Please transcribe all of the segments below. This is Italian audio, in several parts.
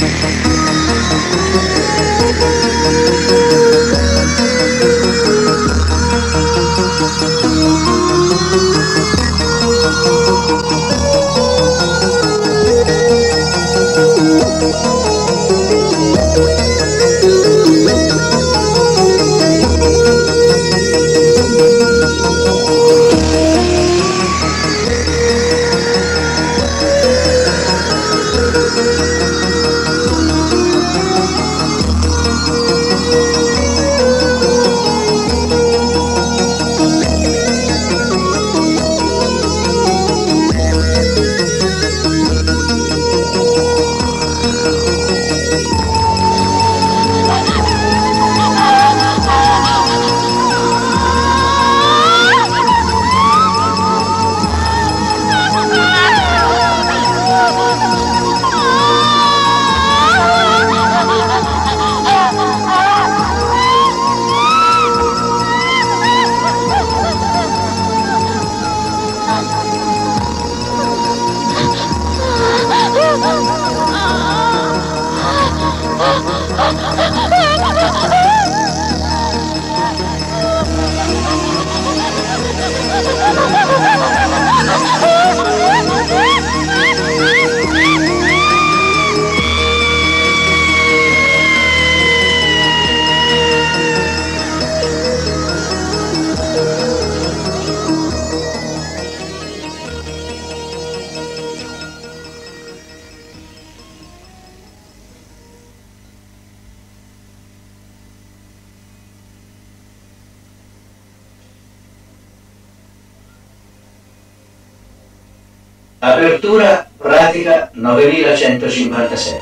Apertura pratica 9157.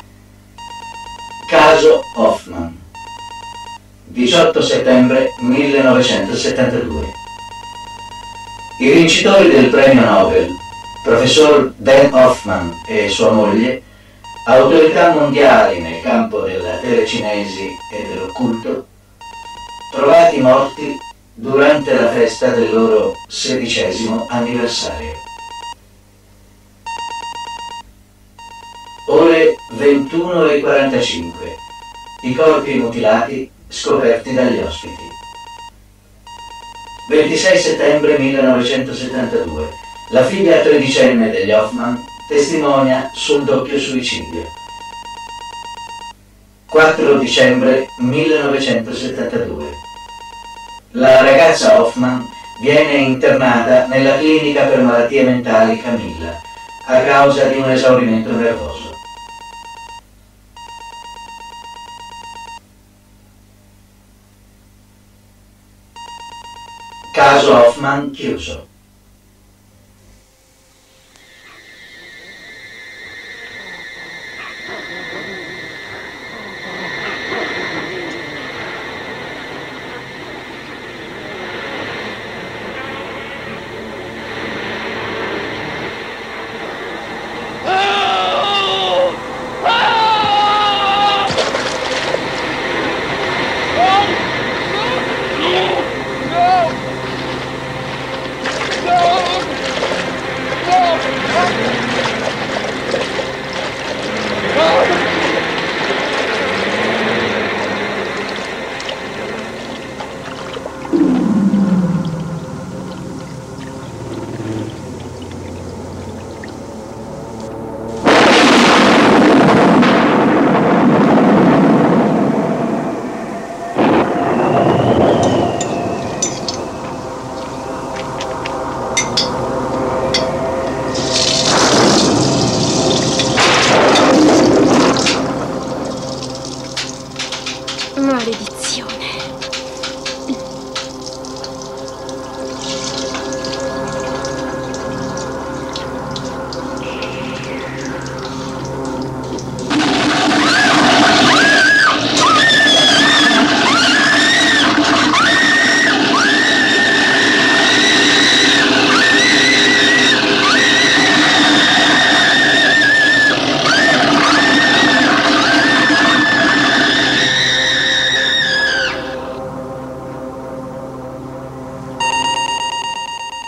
Caso Hoffman. 18 settembre 1972. I vincitori del premio Nobel, professor Dan Hoffman e sua moglie, autorità mondiali nel campo della telecinesi e dell'occulto, trovati morti durante la festa del loro 16° anniversario. Ore 21:45. I corpi mutilati scoperti dagli ospiti. 26 settembre 1972. La figlia tredicenne degli Hoffman testimonia sul doppio suicidio. 4 dicembre 1972. La ragazza Hoffman viene internata nella clinica per malattie mentali Camilla a causa di un esaurimento nervoso. Caso Hoffman chiuso. Maledizione.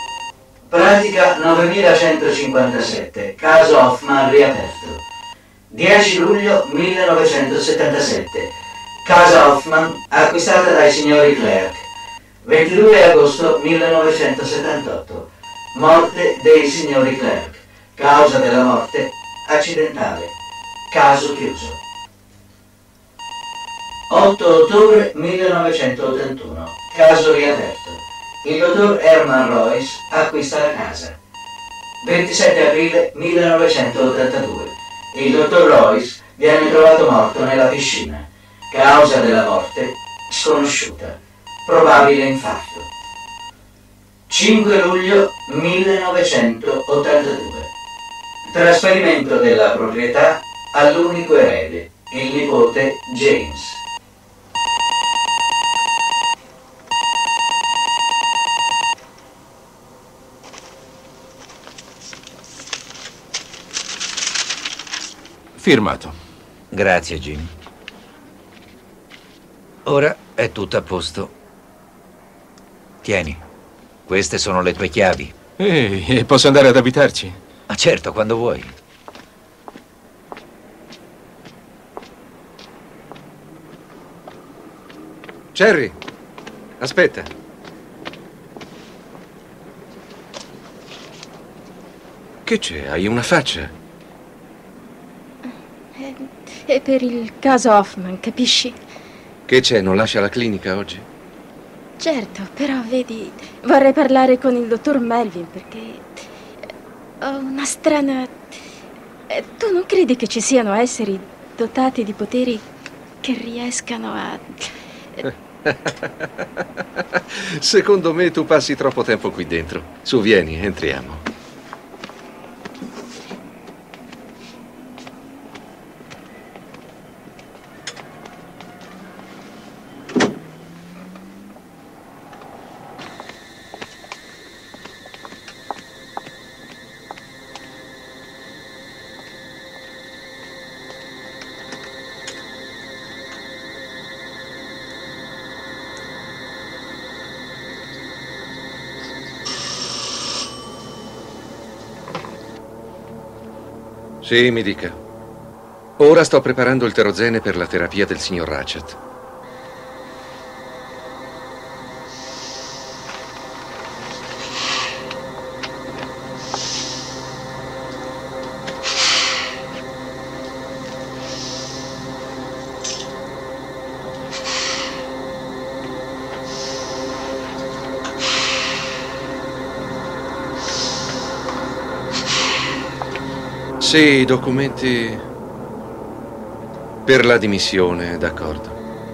Pratica 9157. Caso Hoffman riaperto. 10 luglio 1977. Casa Hoffman acquistata dai signori Clerk. 22 agosto 1978. Morte dei signori Clerk. Causa della morte accidentale. Caso chiuso. 8 ottobre 1981. Caso riaperto. Il dottor Herman Royce acquista la casa. 27 aprile 1982. Il dottor Royce viene trovato morto nella piscina. Causa della morte sconosciuta. Probabile infarto. 5 luglio 1982. Trasferimento della proprietà all'unico erede, il nipote James. Firmato. Grazie, Jim. Ora è tutto a posto. Tieni, queste sono le tue chiavi. Ehi, e posso andare ad abitarci? Ma certo, quando vuoi. Cherry, aspetta. Che c'è? Hai una faccia? È per il caso Hoffman, capisci? Che c'è? Non lascia la clinica oggi? Certo, però vedi, vorrei parlare con il dottor Melvin perché ho una strana... Tu non credi che ci siano esseri dotati di poteri che riescano a... Secondo me tu passi troppo tempo qui dentro. Su, vieni, entriamo. Sì, mi dica. Ora sto preparando il terozene per la terapia del signor Ratchet. Sì, i documenti per la dimissione, d'accordo.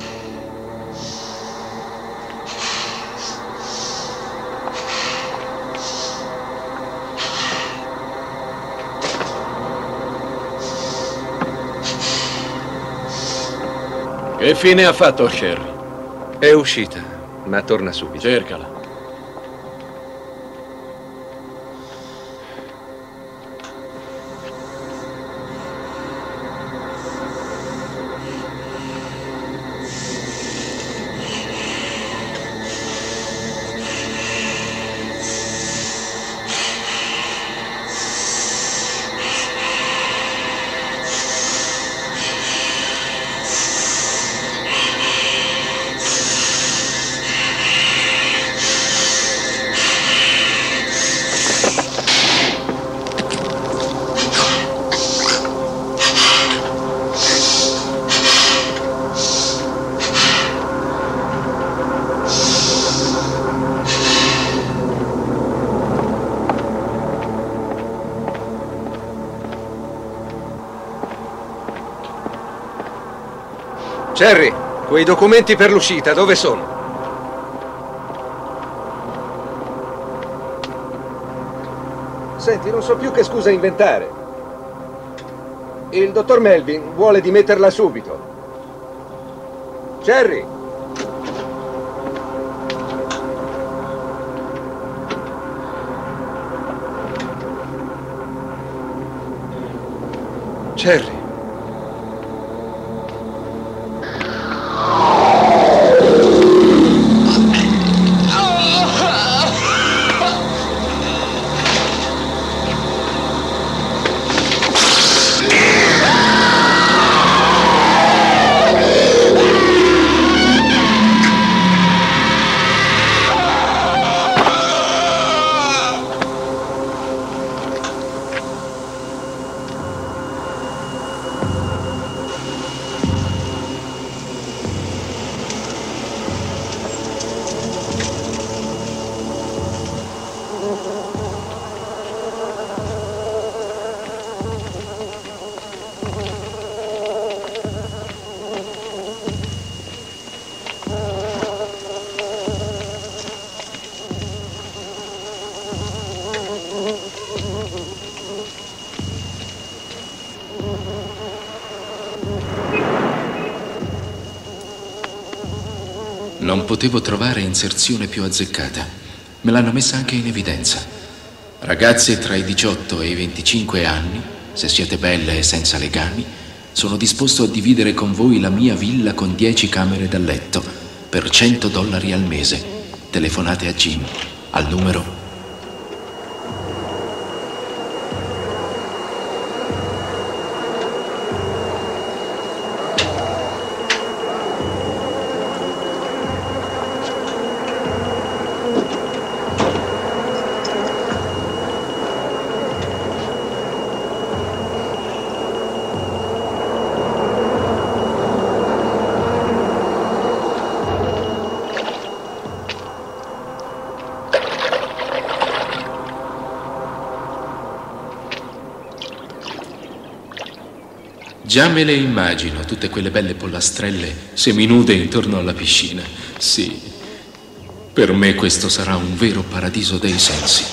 Che fine ha fatto Sherry? È uscita, ma torna subito. Cercala. Cherry, quei documenti per l'uscita, dove sono? Senti, non so più che scusa inventare. Il dottor Melvin vuole dimetterla subito. Cherry! Cherry! Non potevo trovare inserzione più azzeccata. Me l'hanno messa anche in evidenza. Ragazze tra i 18 e i 25 anni, se siete belle e senza legami, sono disposto a dividere con voi la mia villa con 10 camere da letto per $100 al mese. Telefonate a Jim al numero. Già me le immagino, tutte quelle belle pollastrelle seminude intorno alla piscina. Sì, per me questo sarà un vero paradiso dei sensi.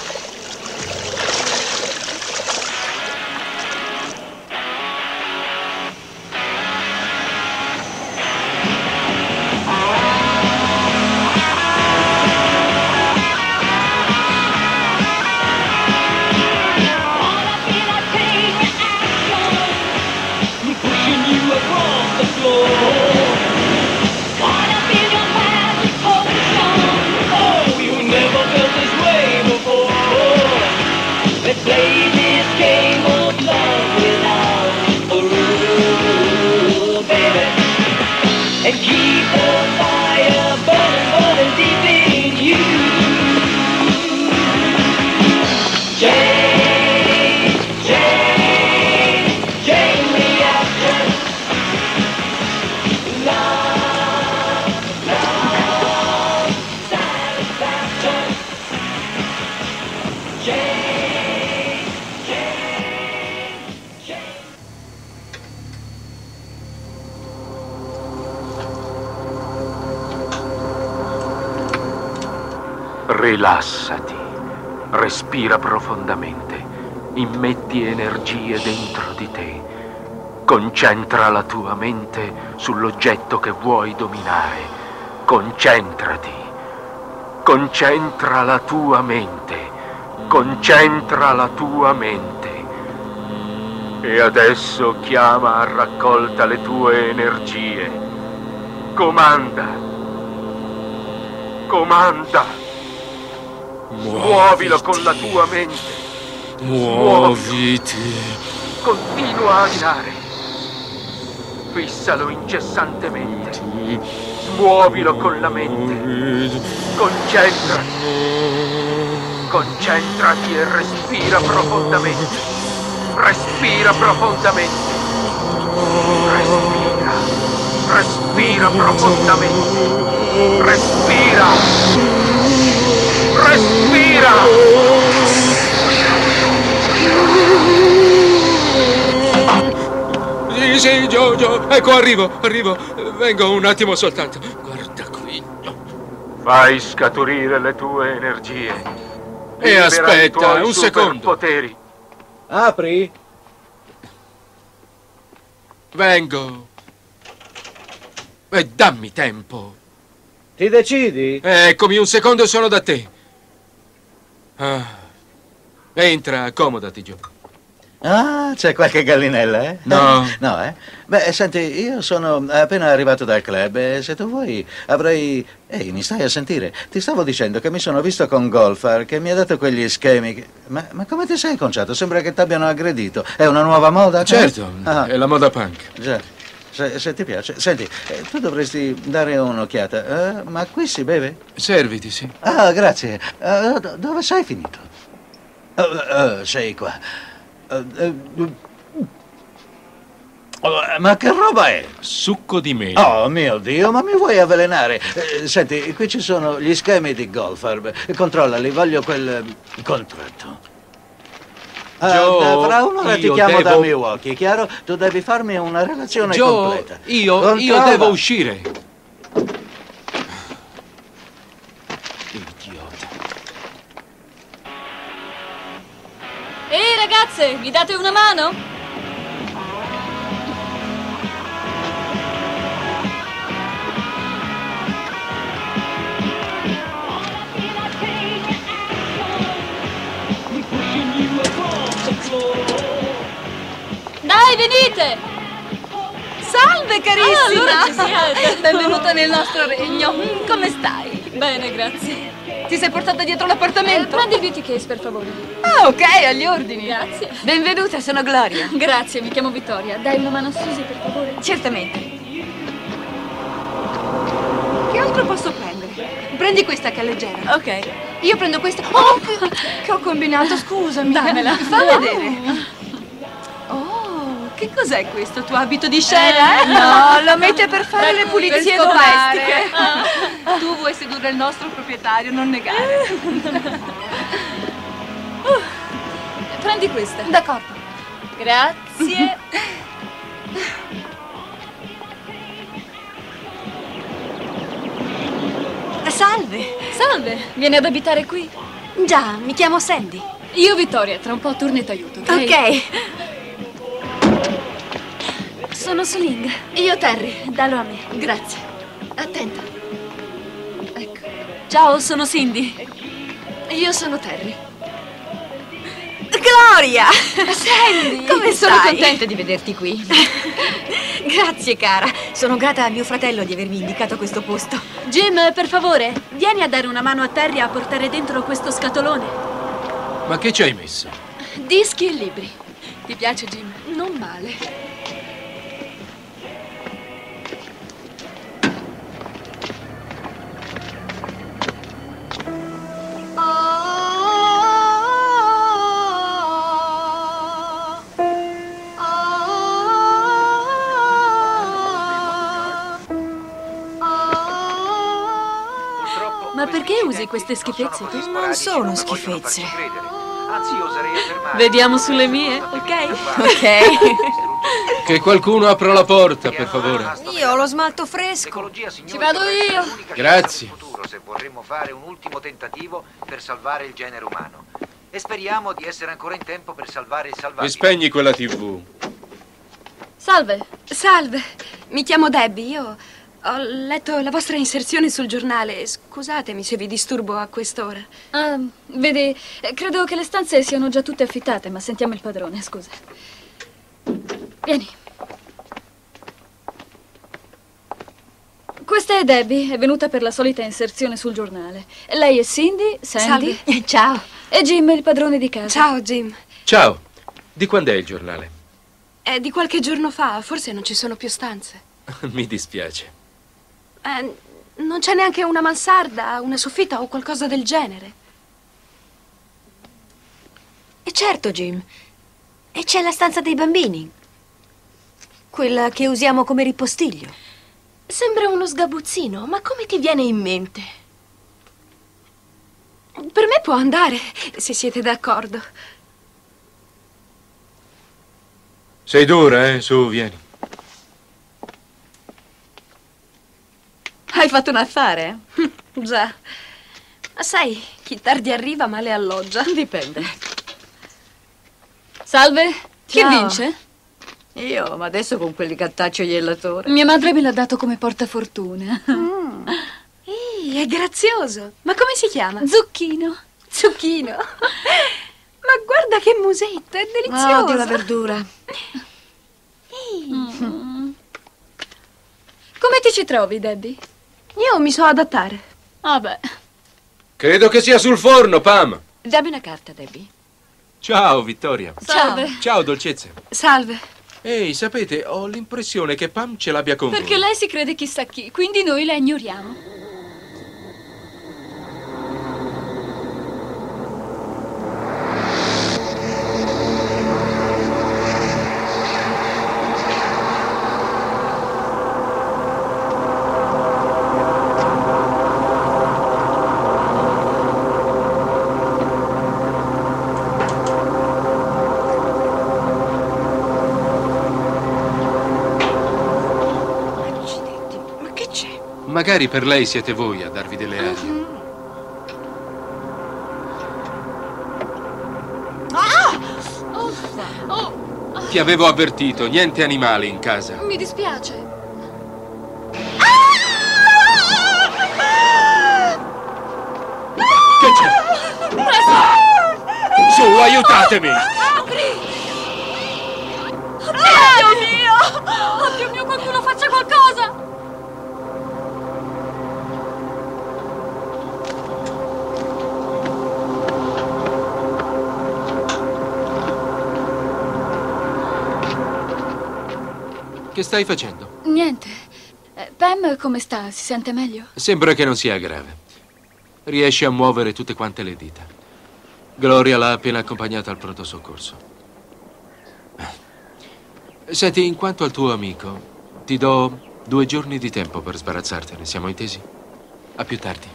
Rilassati, respira profondamente, immetti energie dentro di te, concentra la tua mente sull'oggetto che vuoi dominare, concentrati, concentra la tua mente, concentra la tua mente. E adesso chiama a raccolta le tue energie, comanda, comanda. Muovilo con la tua mente. Muoviti. Continua a girare. Fissalo incessantemente. Muovilo con la mente. Concentrati. Concentrati e respira profondamente. Respira profondamente. Respira. Respira profondamente. Respira. Respira! Sì, Joe, ecco, arrivo. Vengo un attimo soltanto. Guarda qui. Fai scaturire le tue energie. E aspetta, un secondo. Poteri. Apri. Vengo. E dammi tempo. Ti decidi? Eccomi, un secondo, sono da te. Entra, accomodati, Joe. Ah, c'è qualche gallinella, eh? No. No, eh? Beh, senti, io sono appena arrivato dal club e se tu vuoi avrei... Ehi, mi stai a sentire? Ti stavo dicendo che mi sono visto con Golfar, che mi ha dato quegli schemi che... Ma come ti sei conciato? Sembra che ti abbiano aggredito. È una nuova moda? Certo, è la moda punk. Già. Se ti piace. Senti, tu dovresti dare un'occhiata. Ma qui si beve? Serviti, sì. Ah, grazie. Dove sei finito? Sei qua. Ma che roba è? Succo di mele. Oh mio Dio, ma mi vuoi avvelenare? Senti, qui ci sono gli schemi di Golfar. Controllali, voglio quel contratto. Joe, fra un'ora ti chiamo da Milwaukee, chiaro? Tu devi farmi una relazione completa. Io devo uscire. Idiota. Ehi ragazze, mi date una mano? Salve carissima! Allora ci siete! Benvenuta nel nostro regno. Come stai? Bene, grazie. Ti sei portata dietro l'appartamento? Prendi il beauty case, per favore. Ah, ok, agli ordini. Grazie. Benvenuta, sono Gloria. Grazie, mi chiamo Vittoria. Dai una mano a Susie, per favore. Certamente. Che altro posso prendere? Prendi questa che è leggera. Ok. Io prendo questa. Oh, che ho combinato, scusami. Dammela. Fa vedere. Oh, che cos'è questo tuo abito di scena? No, lo mette per fare le pulizie domestiche. Tu vuoi sedurre il nostro proprietario, non negare. Prendi questa. D'accordo. Grazie. Salve. Salve, vieni ad abitare qui? Già, mi chiamo Sandy. Io Vittoria, tra un po' torno e t'aiuto, ok? Ok. Sono Suling. Io Terry. Dallo a me. Grazie. Attenta. Ecco. Ciao, sono Cindy. Io sono Terry. Gloria! Sandy! Come Sono stai? contenta di vederti qui. Grazie, cara. Sono grata a mio fratello di avermi indicato questo posto. Jim, per favore, vieni a dare una mano a Terry a portare dentro questo scatolone. Ma che ci hai messo? Dischi e libri. Ti piace, Jim? Non male. Ma perché usi queste schifezze tu? Non sono schifezze. Anzi, oserei affermare. Vediamo sulle mie, ok? Ok. Che qualcuno apra la porta, per favore. Io ho lo smalto fresco. Ci vado io. Grazie. Se vorremmo fare un ultimo tentativo per salvare il genere umano. E speriamo di essere ancora in tempo per salvare il E salvataggio. spegni quella TV. Salve. Salve, mi chiamo Debbie. Io ho letto la vostra inserzione sul giornale. Scusatemi se vi disturbo a quest'ora. Ah, vedi, credo che le stanze siano già tutte affittate, ma sentiamo il padrone, scusa. Vieni. Questa è Debbie, è venuta per la solita inserzione sul giornale. Lei è Cindy, Sandy. Salve. Ciao. E Jim, il padrone di casa. Ciao, Jim. Ciao. Di quando è il giornale? È di qualche giorno fa, forse non ci sono più stanze. Mi dispiace. Non c'è neanche una mansarda, una soffitta o qualcosa del genere. E certo, Jim. E c'è la stanza dei bambini. Quella che usiamo come ripostiglio. Sembra uno sgabuzzino, ma come ti viene in mente? Per me può andare, se siete d'accordo. Sei dura, eh? Su, vieni. Hai fatto un affare? Già. Ma sai, chi tardi arriva male alloggia. Dipende. Salve, chi Ciao. vince? Io, ma adesso con quel gattaccio ielatore. Mia madre me l'ha dato come portafortuna. Ehi, è grazioso. Ma come si chiama? Zucchino. Zucchino. Ma guarda che musetto, è delizioso. Odio la verdura. Come ti ci trovi, Debbie? Io mi so adattare. Vabbè. Credo che sia sul forno, Pam. Dammi una carta, Debbie. Ciao, Vittoria. Salve. Ciao, dolcezze. Salve. Ehi, sapete, ho l'impressione che Pam ce l'abbia con Perché voi. lei si crede chissà chi, quindi noi la ignoriamo. Accidenti, ma che c'è? Magari per lei siete voi a darvi delle arie. Ti avevo avvertito, niente animali in casa. Mi dispiace. Che c'è? Su, aiutatemi! Oddio mio! Oddio mio, qualcuno faccia Che stai facendo? Niente. Pam come sta? Si sente meglio? Sembra che non sia grave. Riesce a muovere tutte quante le dita. Gloria l'ha appena accompagnata al pronto soccorso. Senti, in quanto al tuo amico, ti do 2 giorni di tempo per sbarazzartene. Siamo intesi? A più tardi.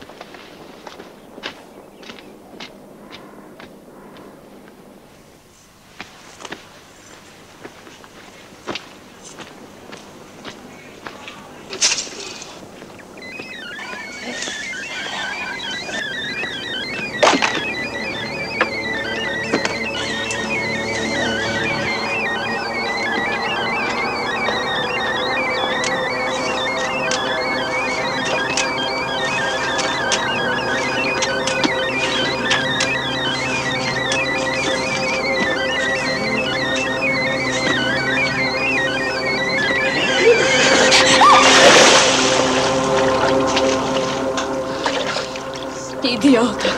Idiota.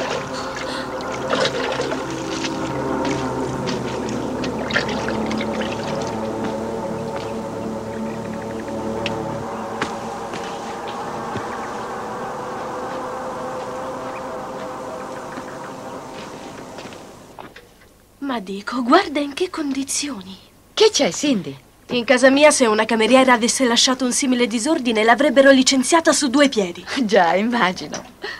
Ma dico, guarda in che condizioni. Che c'è, Cindy? In casa mia, se una cameriera avesse lasciato un simile disordine, l'avrebbero licenziata su 2 piedi. Già, immagino.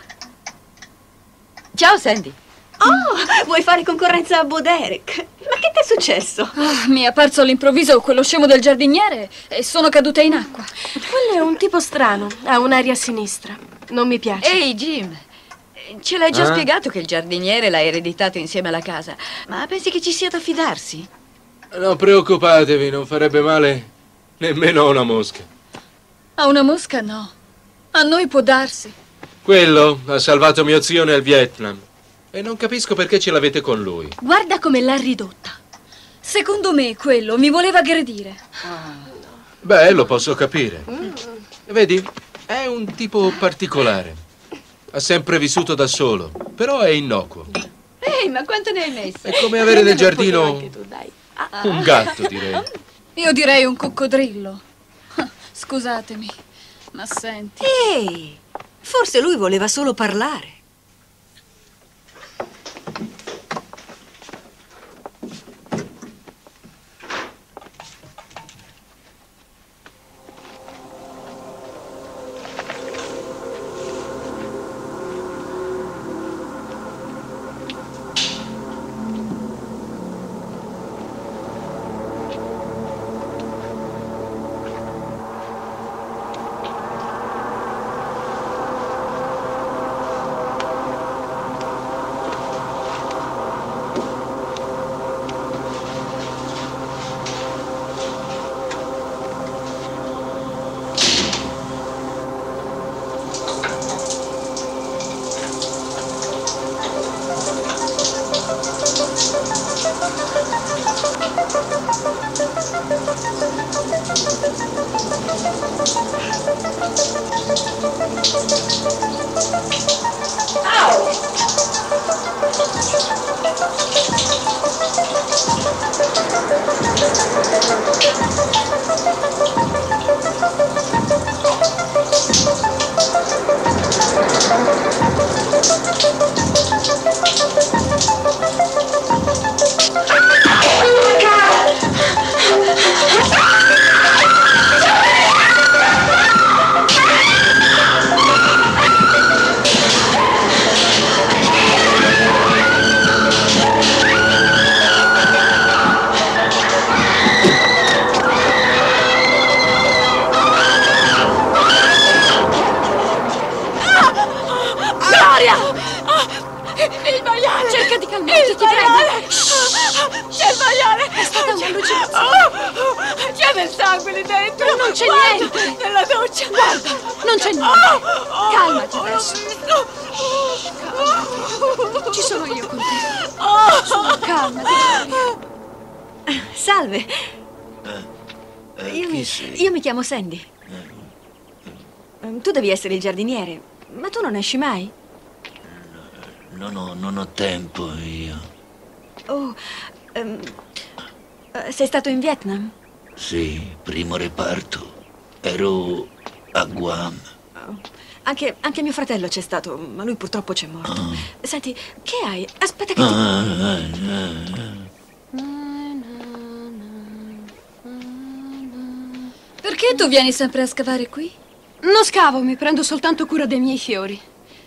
Ciao, Sandy. Oh, vuoi fare concorrenza a Bo Derek? Ma che ti è successo? Mi è apparso all'improvviso quello scemo del giardiniere e sono caduta in acqua. Quello è un tipo strano, ha un'aria sinistra. Non mi piace. Ehi, Jim. Ce l'hai già spiegato che il giardiniere l'ha ereditato insieme alla casa. Ma pensi che ci sia da fidarsi? Non preoccupatevi, non farebbe male nemmeno a una mosca. A una mosca no. A noi può darsi. Quello ha salvato mio zio nel Vietnam. E non capisco perché ce l'avete con lui. Guarda come l'ha ridotta. Secondo me quello mi voleva aggredire. Beh, lo posso capire. Vedi, è un tipo particolare. Ha sempre vissuto da solo, però è innocuo. Ehi, ma quanto ne hai messo? È come avere nel giardino un gatto, direi. Io direi un coccodrillo. Scusatemi, ma senti. Ehi, forse lui voleva solo parlare. Salve. Io mi chiamo Sandy. Tu devi essere il giardiniere, ma tu non esci mai? Non ho tempo io. Oh, sei stato in Vietnam? Sì, primo reparto. Ero a Guam. Anche mio fratello c'è stato, ma lui purtroppo c'è morto. Senti, che hai? Aspetta che ti... Perché tu vieni sempre a scavare qui? Non scavo, mi prendo soltanto cura dei miei fiori.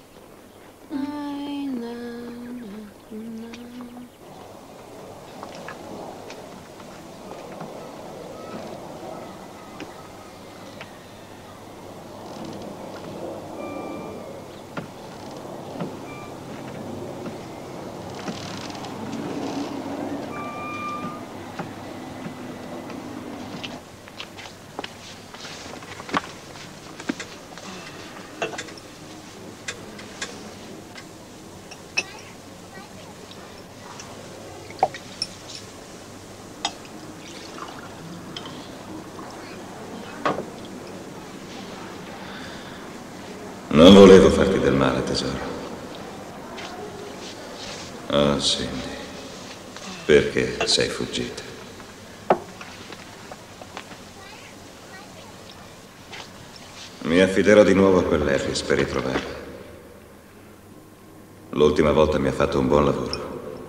Non volevo farti del male, tesoro. Oh, Cindy. Perché sei fuggita? Mi affiderò di nuovo a quell'Harris per ritrovarla. L'ultima volta mi ha fatto un buon lavoro.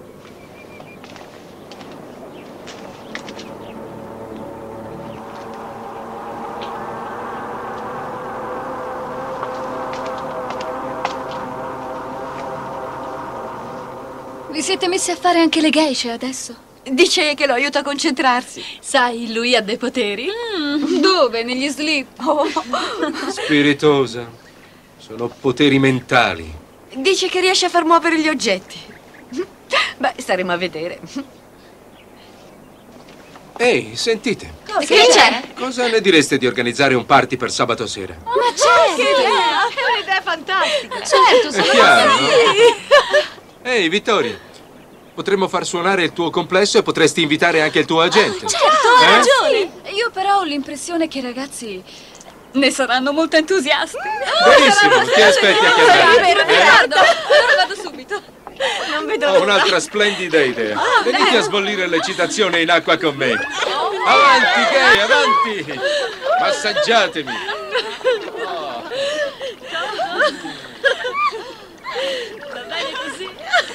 Vi siete messi a fare anche le geishe adesso? Dice che lo aiuta a concentrarsi. Sai, lui ha dei poteri. Dove? Negli slip? Spiritosa. Sono poteri mentali. Dice che riesce a far muovere gli oggetti. Beh, staremo a vedere. Ehi, sentite. Che c'è? Cosa ne direste di organizzare un party per sabato sera? Ma certo! È un'idea fantastica. Certo, È chiaro, no? Ehi, Vittorio. Potremmo far suonare il tuo complesso e potresti invitare anche il tuo agente. Certo, hai ragione. Io però ho l'impressione che i ragazzi ne saranno molto entusiasti. Benissimo, ti aspetti a chiamare. Vero, Riccardo. Allora vado subito. Non vedo Ho un'altra splendida idea. Venite a sbollire l'eccitazione in acqua con me. Avanti, gay, avanti! Massaggiatemi. Va bene così.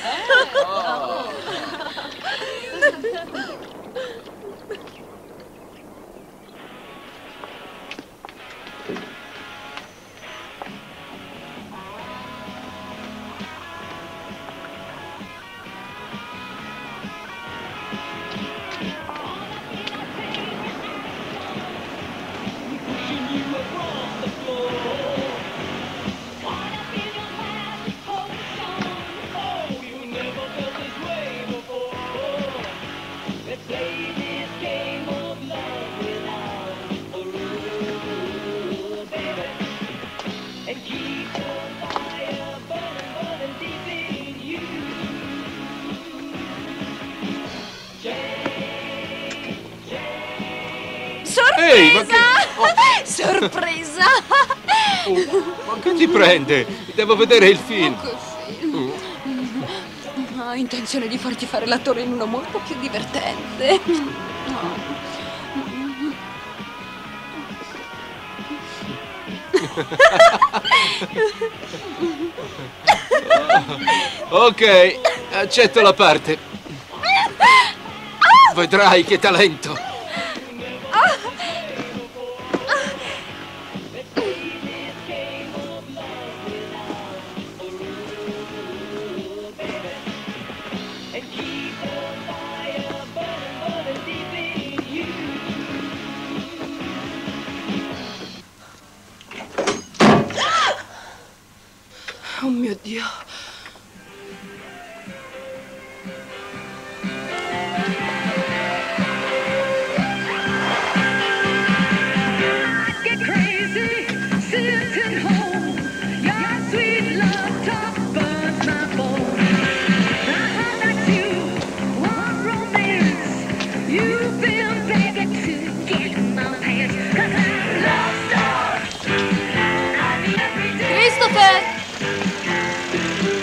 Ehi, ma che... Sorpresa! Ma che ti prende? Devo vedere il film. Ho intenzione di farti fare l'attore in uno molto più divertente. Ok, accetto la parte. Vedrai che talento. Oh mio Dio. Christopher!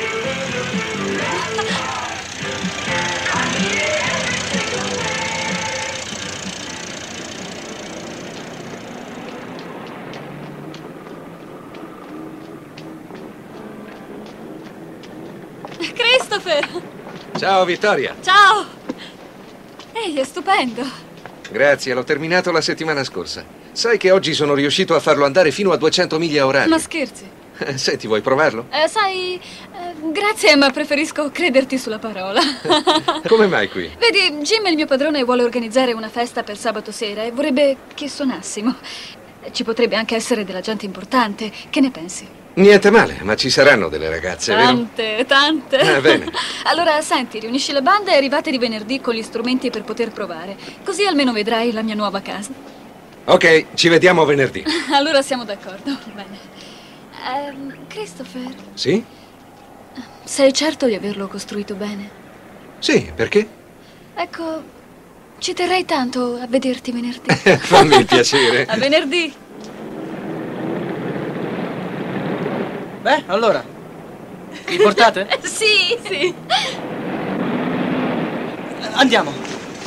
Christopher! Ciao, Vittoria. Ciao! Ehi, è stupendo. Grazie, l'ho terminato la settimana scorsa. Sai che oggi sono riuscito a farlo andare fino a 200 miglia orarie. Ma scherzi? Senti, vuoi provarlo? Sai, grazie, ma preferisco crederti sulla parola. Come mai qui? Vedi, Jim, il mio padrone, vuole organizzare una festa per sabato sera e vorrebbe che suonassimo. Ci potrebbe anche essere della gente importante. Che ne pensi? Niente male, ma ci saranno delle ragazze, Tante, tante. Bene. Allora, senti, riunisci la banda e arrivate di venerdì con gli strumenti per poter provare. Così almeno vedrai la mia nuova casa. Ok, ci vediamo venerdì. Allora siamo d'accordo. Bene. Christopher, Sì? sei certo di averlo costruito bene? Sì, perché? Ecco, ci terrei tanto a vederti venerdì. Fammi il piacere. A venerdì. Beh, allora, mi portate? Sì, sì. Andiamo.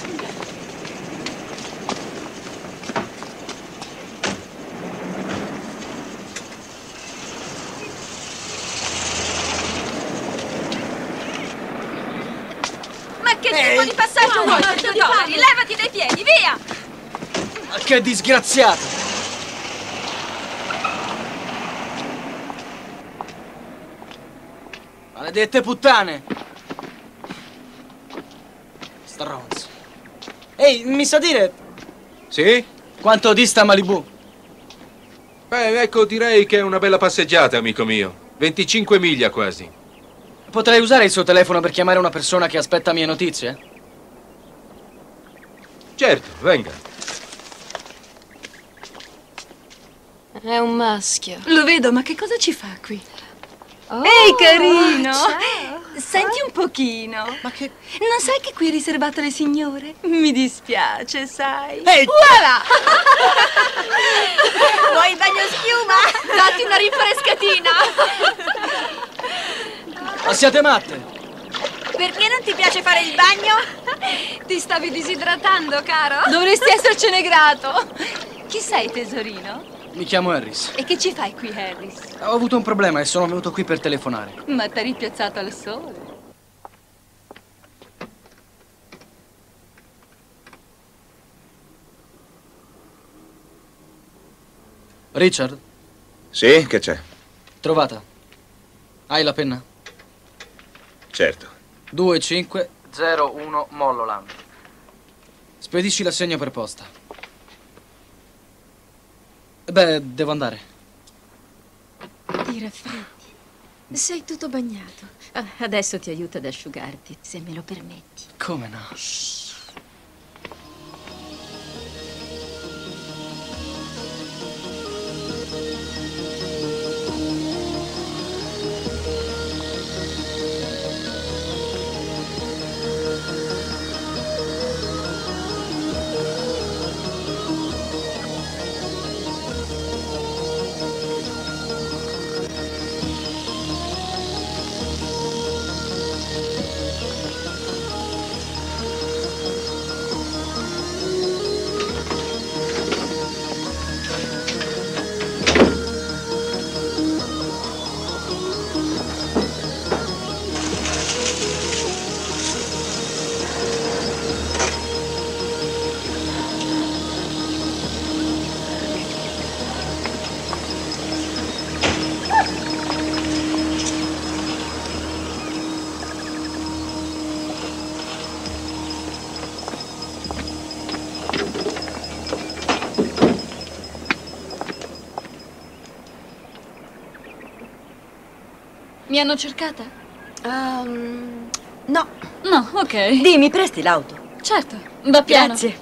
Ma che tipo di passaggio vuoi? Levati dai piedi, via! Ma che disgraziato! Maledette puttane! Stronzi. Ehi, mi sa dire... Sì? Quanto dista Malibu? Beh, ecco, direi che è una bella passeggiata, amico mio. 25 miglia quasi. Potrei usare il suo telefono per chiamare una persona che aspetta mie notizie? Certo, venga. È un maschio. Lo vedo, ma che cosa ci fa qui? Oh, Ehi, carino! ciao. Senti un pochino. Ma che... Non sai che qui è riservato alle signore? Mi dispiace, sai. Ehi! Voilà! Vuoi il bagno schiuma? Datti una rinfrescatina! Ma siete matte? Perché non ti piace fare il bagno? Ti stavi disidratando, caro? Dovresti essercene grato. Chi sei, tesorino? Mi chiamo Harris. E che ci fai qui, Harris? Ho avuto un problema e sono venuto qui per telefonare. Ma t'hai ripiazzato al sole. Richard? Sì, che c'è? Trovata. Hai la penna? Certo. 2501 Molloland. Spedisci l'assegno per posta. Beh, devo andare. Ti raffreddi. Sei tutto bagnato. Adesso ti aiuto ad asciugarti, se me lo permetti. Come no? Mi hanno cercata? No. No, ok. Mi presti l'auto? Certo, va piano. Grazie.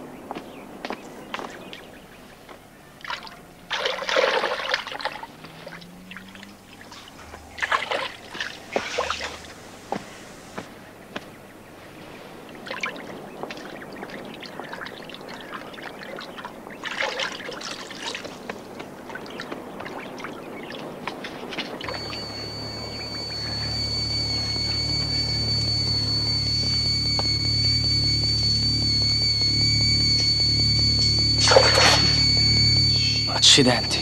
Accidenti.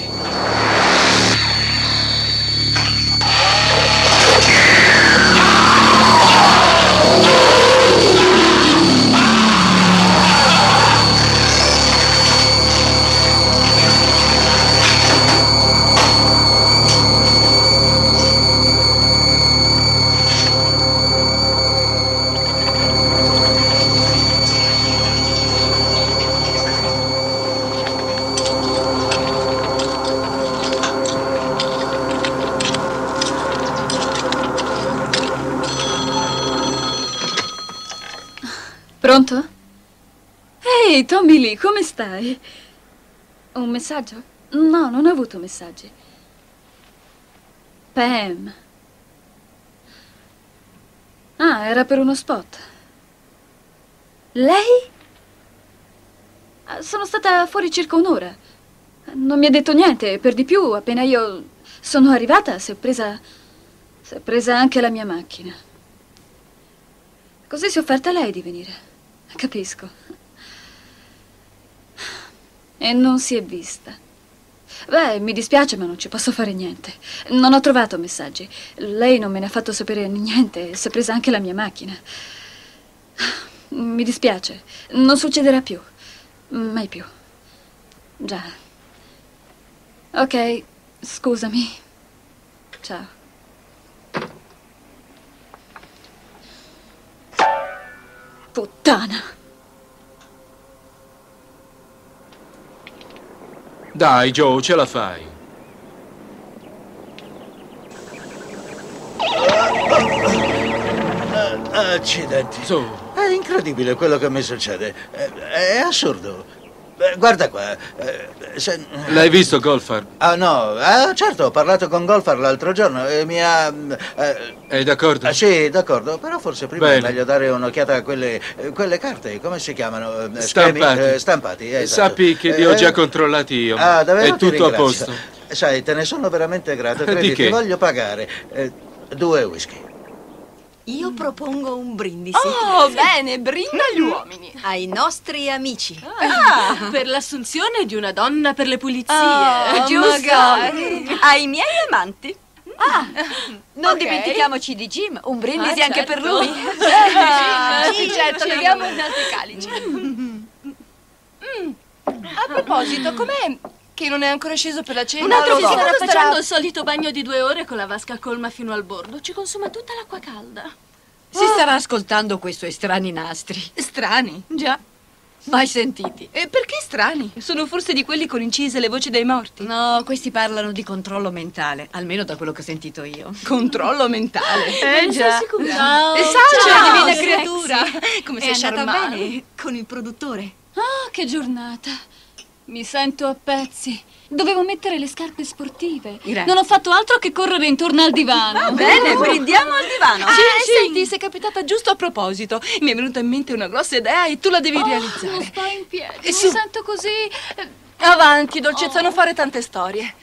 Pronto? Ehi, Tommy Lee, come stai? Un messaggio? No, non ho avuto messaggi. Pam. Ah, era per uno spot. Lei? Sono stata fuori circa un'ora. Non mi ha detto niente, per di più, appena io sono arrivata, si è presa anche la mia macchina. Così si è offerta lei di venire. Capisco. E non si è vista. Beh, mi dispiace, ma non ci posso fare niente. Non ho trovato messaggi. Lei non me ne ha fatto sapere niente, si è presa anche la mia macchina. Mi dispiace, non succederà più. Mai più. Già. Ok, scusami. Ciao. Puttana. Dai, Joe, ce la fai. Accidenti. Su. È incredibile quello che mi succede. È assurdo. Guarda qua. L'hai visto Golfar? Ah, no. Ah, certo, ho parlato con Golfar l'altro giorno e mi ha... È d'accordo? Sì, d'accordo. Però forse prima Bene. è meglio dare un'occhiata a quelle carte. Come si chiamano? Stampati. Stampati, esatto. Sappi che li ho già controllati io. Ah, davvero? È tutto a Ti posto. ringrazio. Sai, te ne sono veramente grato. Di Credi, che? ti voglio pagare 2 whisky. Io propongo un brindisi. Oh, bene, brinda agli uomini. Ai nostri amici. Per l'assunzione di una donna per le pulizie. Giusto. Magari. Ai miei amanti. Non Ok. dimentichiamoci di Jim. Un brindisi anche per certo. lui. Sì, certo, leviamo i nostri calici. A proposito, com'è che non è ancora sceso per la cena? Un altro Lo si so. starà facendo il solito bagno di 2 ore con la vasca colma fino al bordo. Ci consuma tutta l'acqua calda. Si starà ascoltando questo e strani nastri. Strani? Già. Mai sentiti. E perché strani? Sono forse di quelli con incise le voci dei morti? No, questi parlano di controllo mentale, almeno da quello che ho sentito io. Controllo mentale? Non sei sicura? Ciao, Ciao, divina sexy. creatura. Come sei È andata charmante. bene con il produttore. Ah, che giornata. Mi sento a pezzi. Dovevo mettere le scarpe sportive. Grazie. Non ho fatto altro che correre intorno al divano. Va bene, brindiamo al divano. Sì. Senti, sei capitata giusto a proposito. Mi è venuta in mente una grossa idea e tu la devi realizzare. Non sto in piedi. E Mi su. sento così. Avanti, dolcezza, non fare tante storie.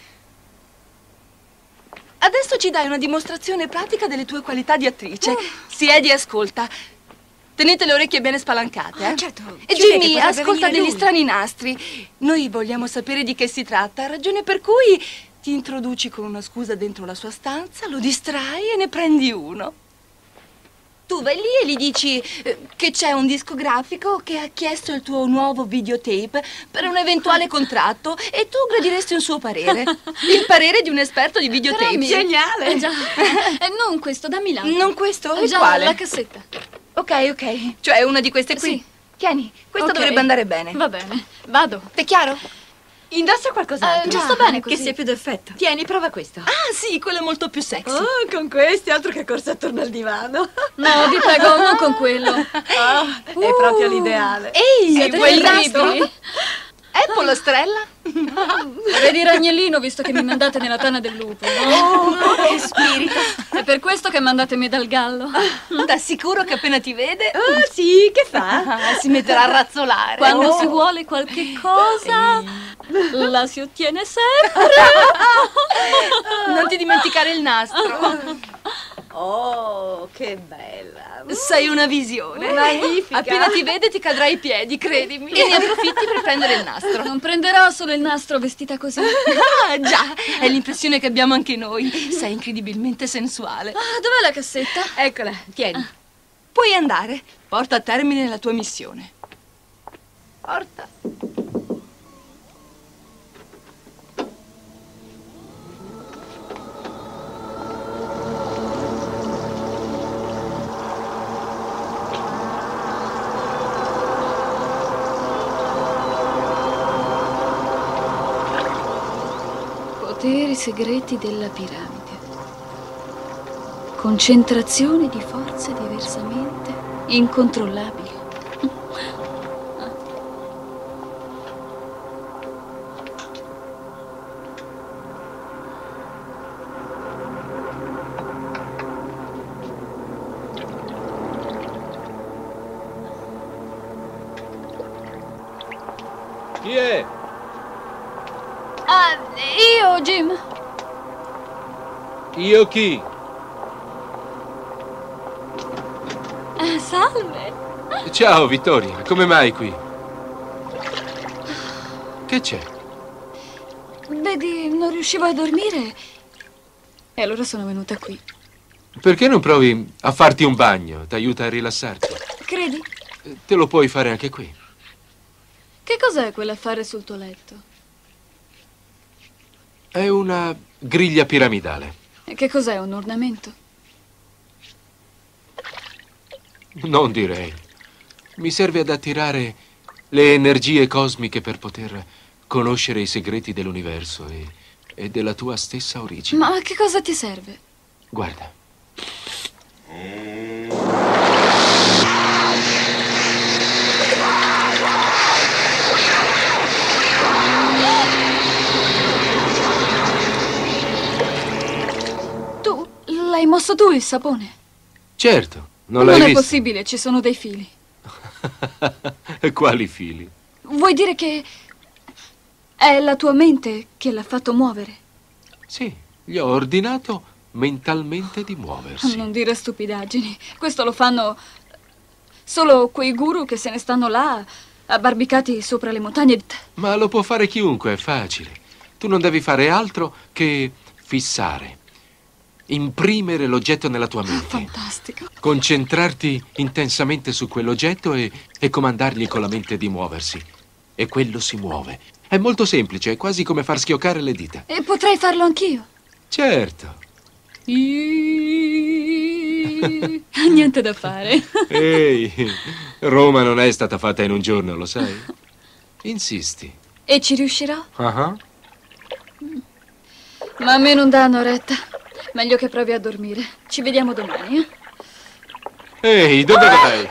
Adesso ci dai una dimostrazione pratica delle tue qualità di attrice. Siedi e ascolta. Tenete le orecchie bene spalancate, eh? Certo. E Chiudi che Jimmy, potrebbe ascolta venire degli lui. strani nastri. Noi vogliamo sapere di che si tratta, ragione per cui ti introduci con una scusa dentro la sua stanza, lo distrai e ne prendi uno. Tu vai lì e gli dici che c'è un discografico che ha chiesto il tuo nuovo videotape per un eventuale contratto e tu gradiresti un suo parere. Il parere di un esperto di videotape. Geniale. Già. Non questo, dammi l'altro. Non questo? E Già, quale? la cassetta. Ok. Cioè una di queste qui? Sì. Tieni, questa Ok. dovrebbe andare bene. Va bene, vado. È chiaro? Indossa qualcos'altro. Già sto bene così. Che sia più d'effetto. Tieni, prova questo. Ah, sì, quello è molto più sexy. Oh, con questi altro che corsa attorno al divano. No, vi prego, non con quello. È proprio l'ideale. Ehi, Siete vuoi il terribili. nastro? Apple o Strella? Vedi Ragnellino, visto che mi mandate nella tana del lupo. Oh, che spirito. È per questo che mandatemi dal gallo. T'assicuro che appena ti vede... Oh, sì, che fa? Si metterà a razzolare. Quando Oh. si vuole qualche cosa, la si ottiene sempre. Non ti dimenticare il nastro. Oh, che bella. Sei una visione. Magnifica. Appena ti vede ti cadrà ai piedi, credimi. E ne approfitti per prendere il nastro. Non prenderò solo il nastro vestita così. Ah, già, è l'impressione che abbiamo anche noi. Sei incredibilmente sensuale. Ah, dov'è la cassetta? Eccola, tieni. Puoi andare. Porta a termine la tua missione. Porta. Poteri segreti della piramide. Concentrazione di forze diversamente incontrollabili. Chi è? Io, Jim. Io chi? Salve. Ciao, Vittoria. Come mai qui? Che c'è? Vedi, non riuscivo a dormire. E allora sono venuta qui. Perché non provi a farti un bagno? T'aiuta a rilassarti. Credi? Te lo puoi fare anche qui. Che cos'è quell'affare sul tuo letto? È una griglia piramidale. E che cos'è, un ornamento? Non direi. Mi serve ad attirare le energie cosmiche per poter conoscere i segreti dell'universo e della tua stessa origine. Ma a che cosa ti serve? Guarda. Tu l'hai mosso tu il sapone? Certo, non l'hai Non è visto? possibile, ci sono dei fili. Quali fili? Vuoi dire che è la tua mente che l'ha fatto muovere? Sì, gli ho ordinato mentalmente di muoversi. Non dire stupidaggini. Questo lo fanno solo quei guru che se ne stanno là, abbarbicati sopra le montagne. Ma lo può fare chiunque, è facile. Tu non devi fare altro che fissare, imprimere l'oggetto nella tua mente. Fantastico. Concentrarti intensamente su quell'oggetto e comandargli con la mente di muoversi. E quello si muove. È molto semplice, è quasi come far schioccare le dita. E potrei farlo anch'io. Certo. Niente da fare. Ehi, Roma non è stata fatta in un giorno, lo sai? Insisti. E ci riuscirò? Ah. Ma a me non danno retta. Meglio che provi a dormire. Ci vediamo domani, eh? Ehi, dove vai?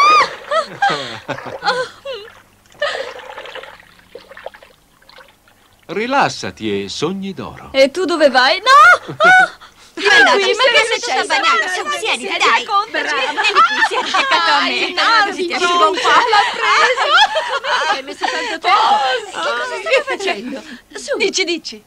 Rilassati e sogni d'oro. E tu dove vai? No! Vieni qui, ma che sta bagnata? Su, siediti, dai. Raccontaci. Vieni qui, siediti accanto a me. Ti asciugo un po'. L'ha preso! Hai messo tanto tempo. Che cosa stai facendo? Su. Dici.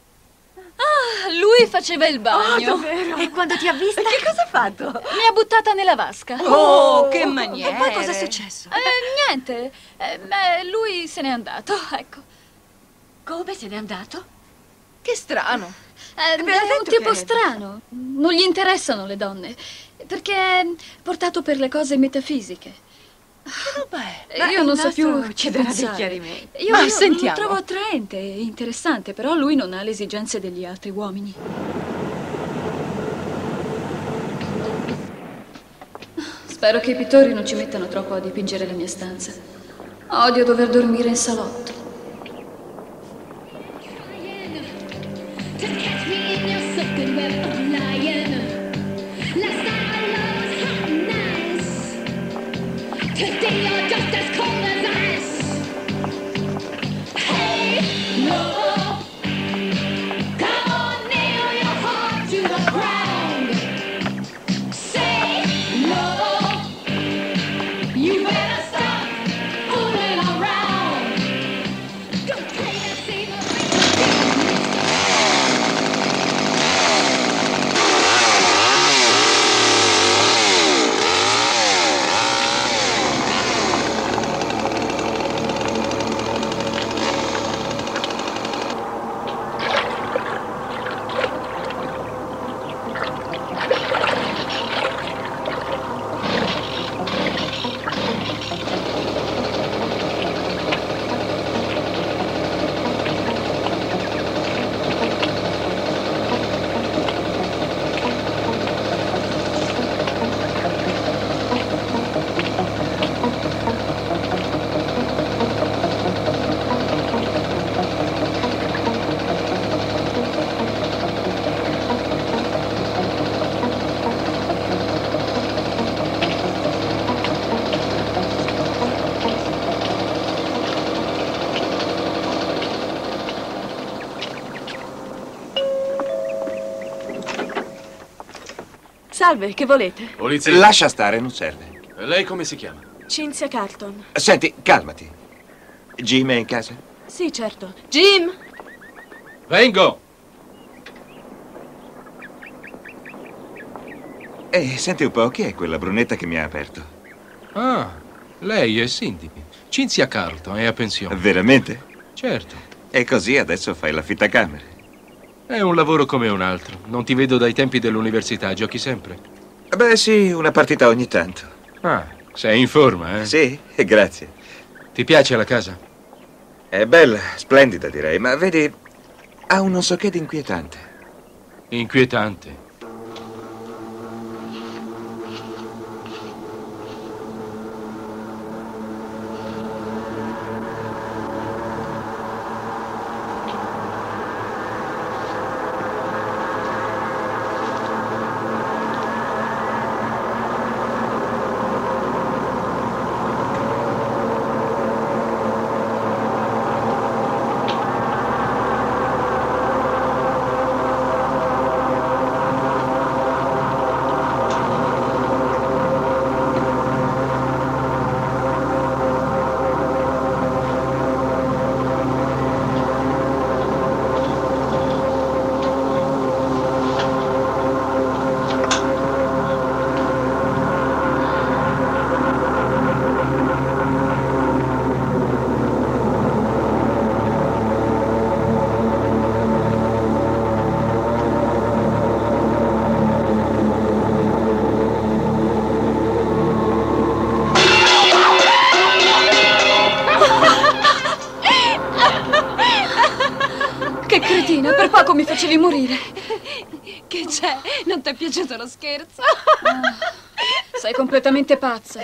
Lui faceva il bagno. Davvero? E quando ti ha vista? Che cosa ha fatto? Mi ha buttata nella vasca. Oh, che maniere. E poi cosa è successo? Niente. Lui se n'è andato, ecco. Come se n'è andato? Che strano. È un tipo strano. Non gli interessano le donne. Perché è portato per le cose metafisiche. Io non so più ci che darà dei pensare. chiarimenti. Io Ma lo sentiamo. trovo attraente e interessante, però lui non ha le esigenze degli altri uomini. Spero che i pittori non ci mettano troppo a dipingere la mia stanza. Odio dover dormire in salotto. Today you're just as cold as ice. Hey, no. Come on, nail your heart to the ground. Say no. You better stop fooling around. Don't play that same Salve, che volete? Polizia. Lascia stare, non serve. Lei come si chiama? Cinzia Carlton. Senti, calmati. Jim è in casa? Sì, certo. Jim! Vengo! Senti un po', chi è quella brunetta che mi ha aperto? Ah, lei è Cindy. Cinzia Carlton, è a pensione. Veramente? Certo. E così adesso fai l'affittacamere? È un lavoro come un altro. Non ti vedo dai tempi dell'università, giochi sempre? Beh, sì, una partita ogni tanto. Ah, sei in forma, eh? Sì, grazie. Ti piace la casa? È bella, splendida direi, ma vedi, ha un non so che di inquietante. Inquietante. Che cretina, per poco mi facevi morire. Che c'è? Non ti è piaciuto lo scherzo? Sei completamente pazza.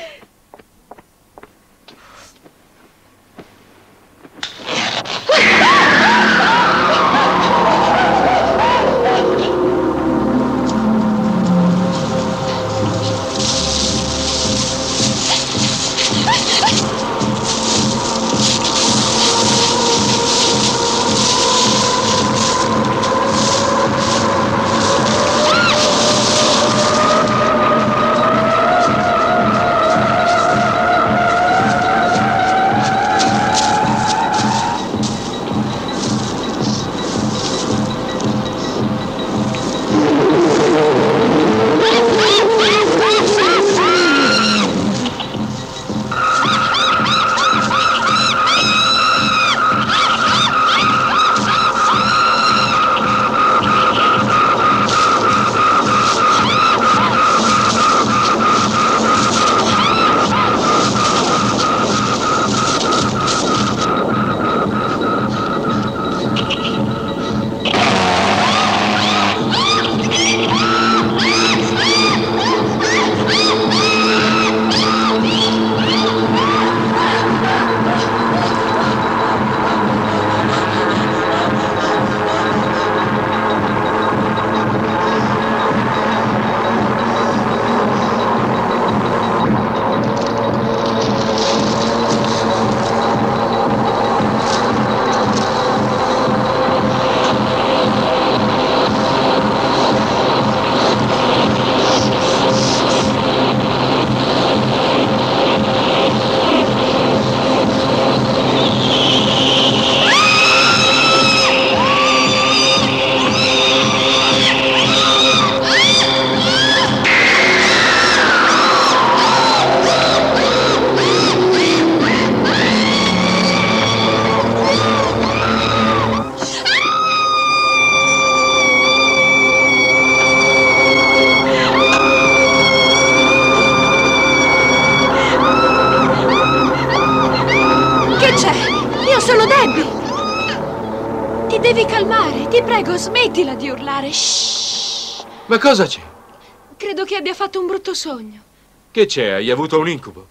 Devi calmare, ti prego, smettila di urlare. Shh. Ma cosa c'è? Credo che abbia fatto un brutto sogno. Che c'è? Hai avuto un incubo?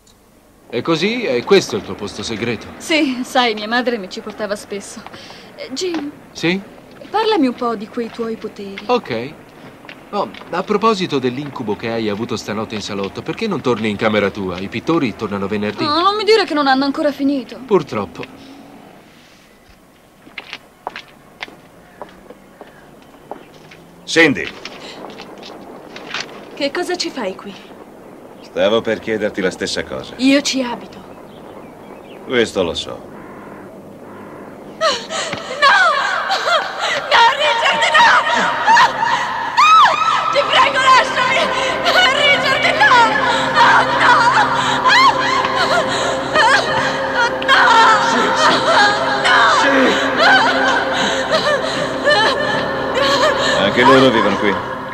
E così? È questo il tuo posto segreto? Sì, sai, mia madre mi ci portava spesso. Jim, Sì? parlami un po' di quei tuoi poteri. Ok. Oh, a proposito dell'incubo che hai avuto stanotte in salotto, perché non torni in camera tua? I pittori tornano venerdì. No, non mi dire che non hanno ancora finito. Purtroppo. Cindy, Che cosa ci fai qui? stavo per chiederti la stessa cosa. Io ci abito. Questo lo so. Anche loro vivono qui?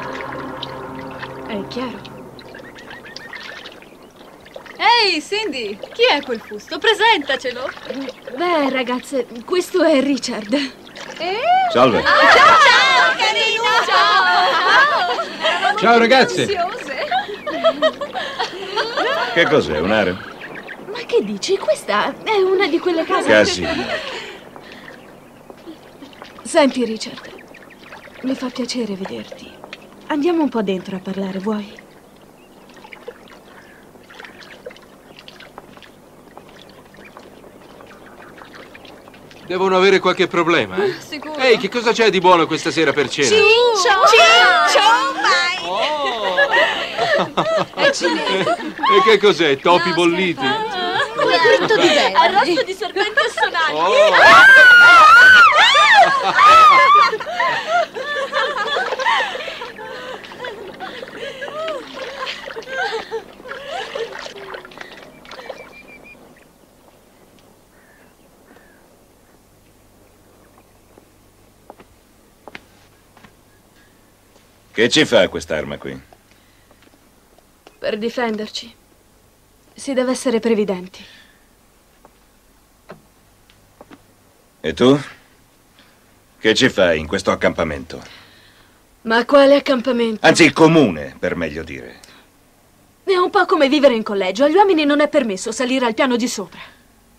È chiaro. Ehi, Cindy, chi è quel fusto? Presentacelo. Beh, ragazze, questo è Richard. Salve. Ciao, carino! Ciao! Ciao, ragazze. Che cos'è, un harem? Ma che dici? Questa è una di quelle case... Casino. Senti, Richard, mi fa piacere vederti. Andiamo un po' dentro a parlare, vuoi? Devono avere qualche problema, eh? Sicuro. Ehi, che cosa c'è di buono questa sera per cena? È cinese. E che cos'è? Topi bolliti? Tutto di bello. Arrosto di serpenti assonanti. Oh. Che ci fa quest'arma qui? Per difenderci. Si deve essere previdenti. E tu? Che ci fai in questo accampamento? Ma quale accampamento? Anzi, comune, per meglio dire. È un po' come vivere in collegio. Agli uomini non è permesso salire al piano di sopra.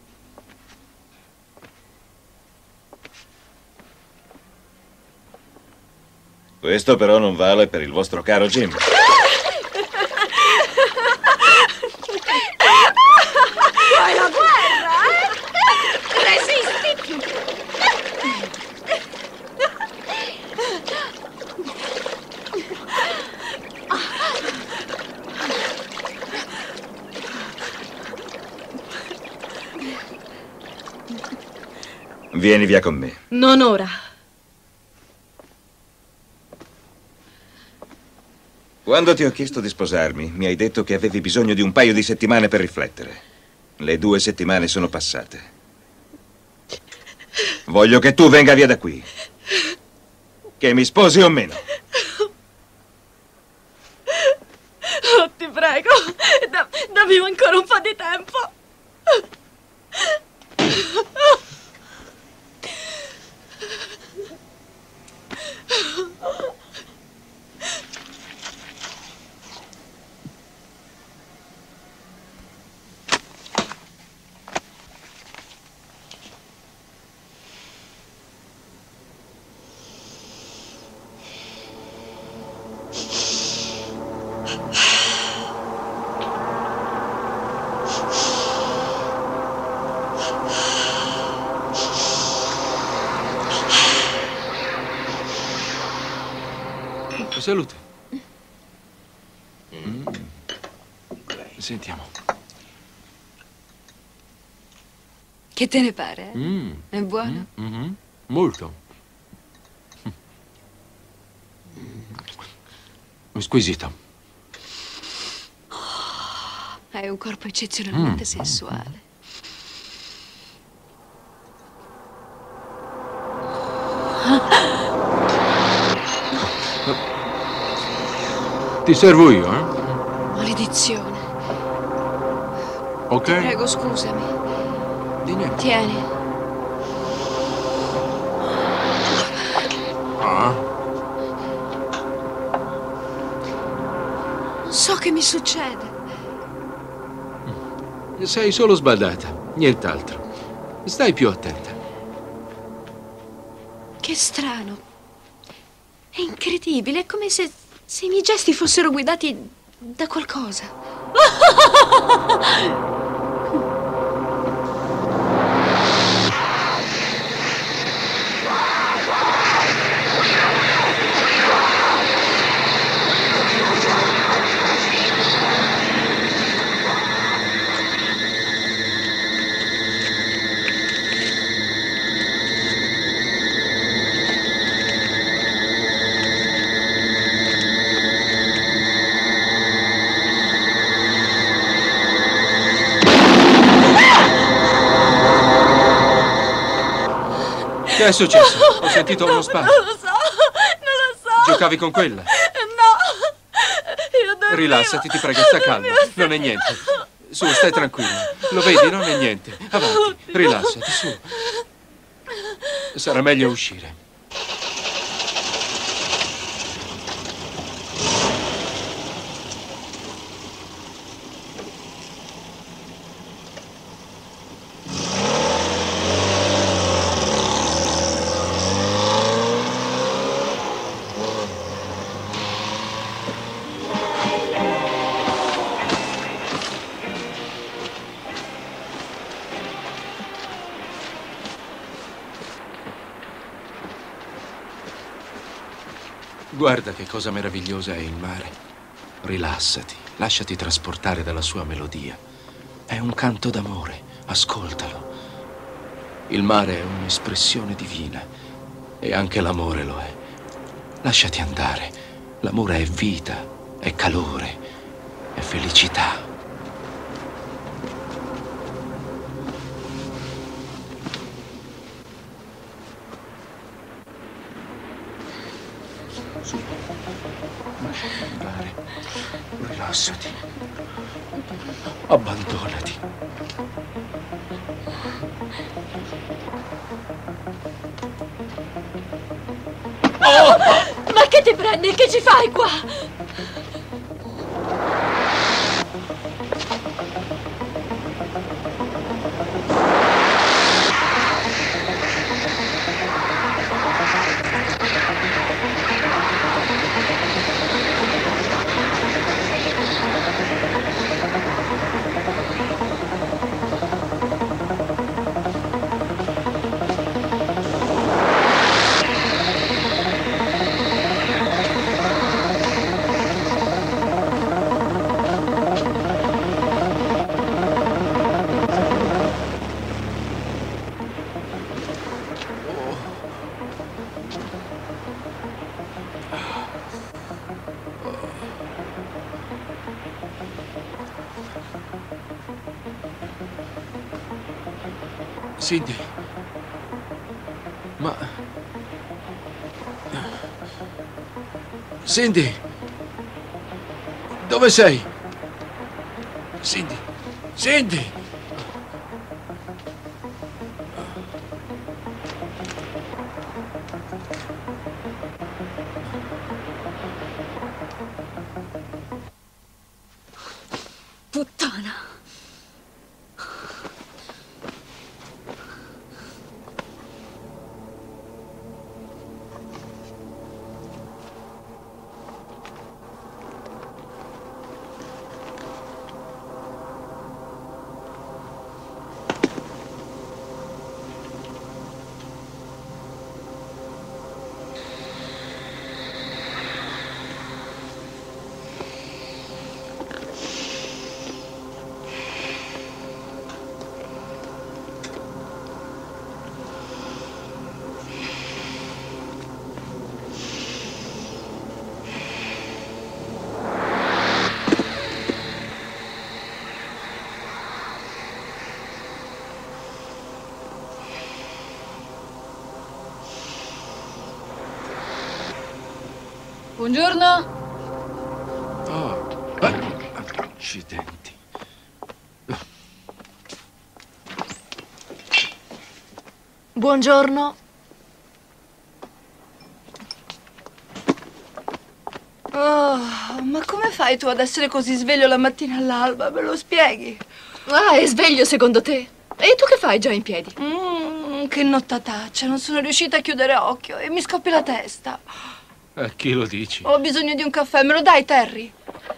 Questo però non vale per il vostro caro Jim. Vuoi la guerra, Resisti! Vieni via con me. Non ora. Quando ti ho chiesto di sposarmi, mi hai detto che avevi bisogno di un paio di settimane per riflettere. Le 2 settimane sono passate. Voglio che tu venga via da qui. Che mi sposi o meno. Oh, ti prego, dammi ancora un po' di tempo. Salute. Sentiamo. Che te ne pare? È buono? Molto. Squisito. Hai un corpo eccezionalmente sensuale. Ti servo io, eh? Maledizione. Ok. Ti prego, scusami. Di niente. Tieni. Non so che mi succede. Sei solo sbadata, nient'altro. Stai più attenta. Che strano. È incredibile, è come se i miei gesti fossero guidati da qualcosa. Che è successo? Ho sentito uno sparo. Non lo so, Giocavi con quella? No! Io dormivo. Rilassati, ti prego, sta calma. Non è niente. Su, stai tranquilla. Lo vedi, non è niente. Avanti, rilassati, su. Sarà meglio uscire. Guarda che cosa meravigliosa è il mare. Rilassati, lasciati trasportare dalla sua melodia. È un canto d'amore, ascoltalo. Il mare è un'espressione divina e anche l'amore lo è. Lasciati andare. L'amore è vita, è calore, è felicità. Lasciati andare. Rilassati. Abbandonati. Oh! Ma che ti prendi? Che ci fai qua? Cindy. Ma... Cindy! Dove sei? Cindy! Cindy! Puttana! Buongiorno. Oh, accidenti. Buongiorno. Oh, ma come fai tu ad essere così sveglio la mattina all'alba? Me lo spieghi? Ah, è sveglio secondo te? E tu che fai già in piedi? Che nottataccia, non sono riuscita a chiudere occhio e mi scoppia la testa. A chi lo dici? Ho bisogno di un caffè, me lo dai, Terry?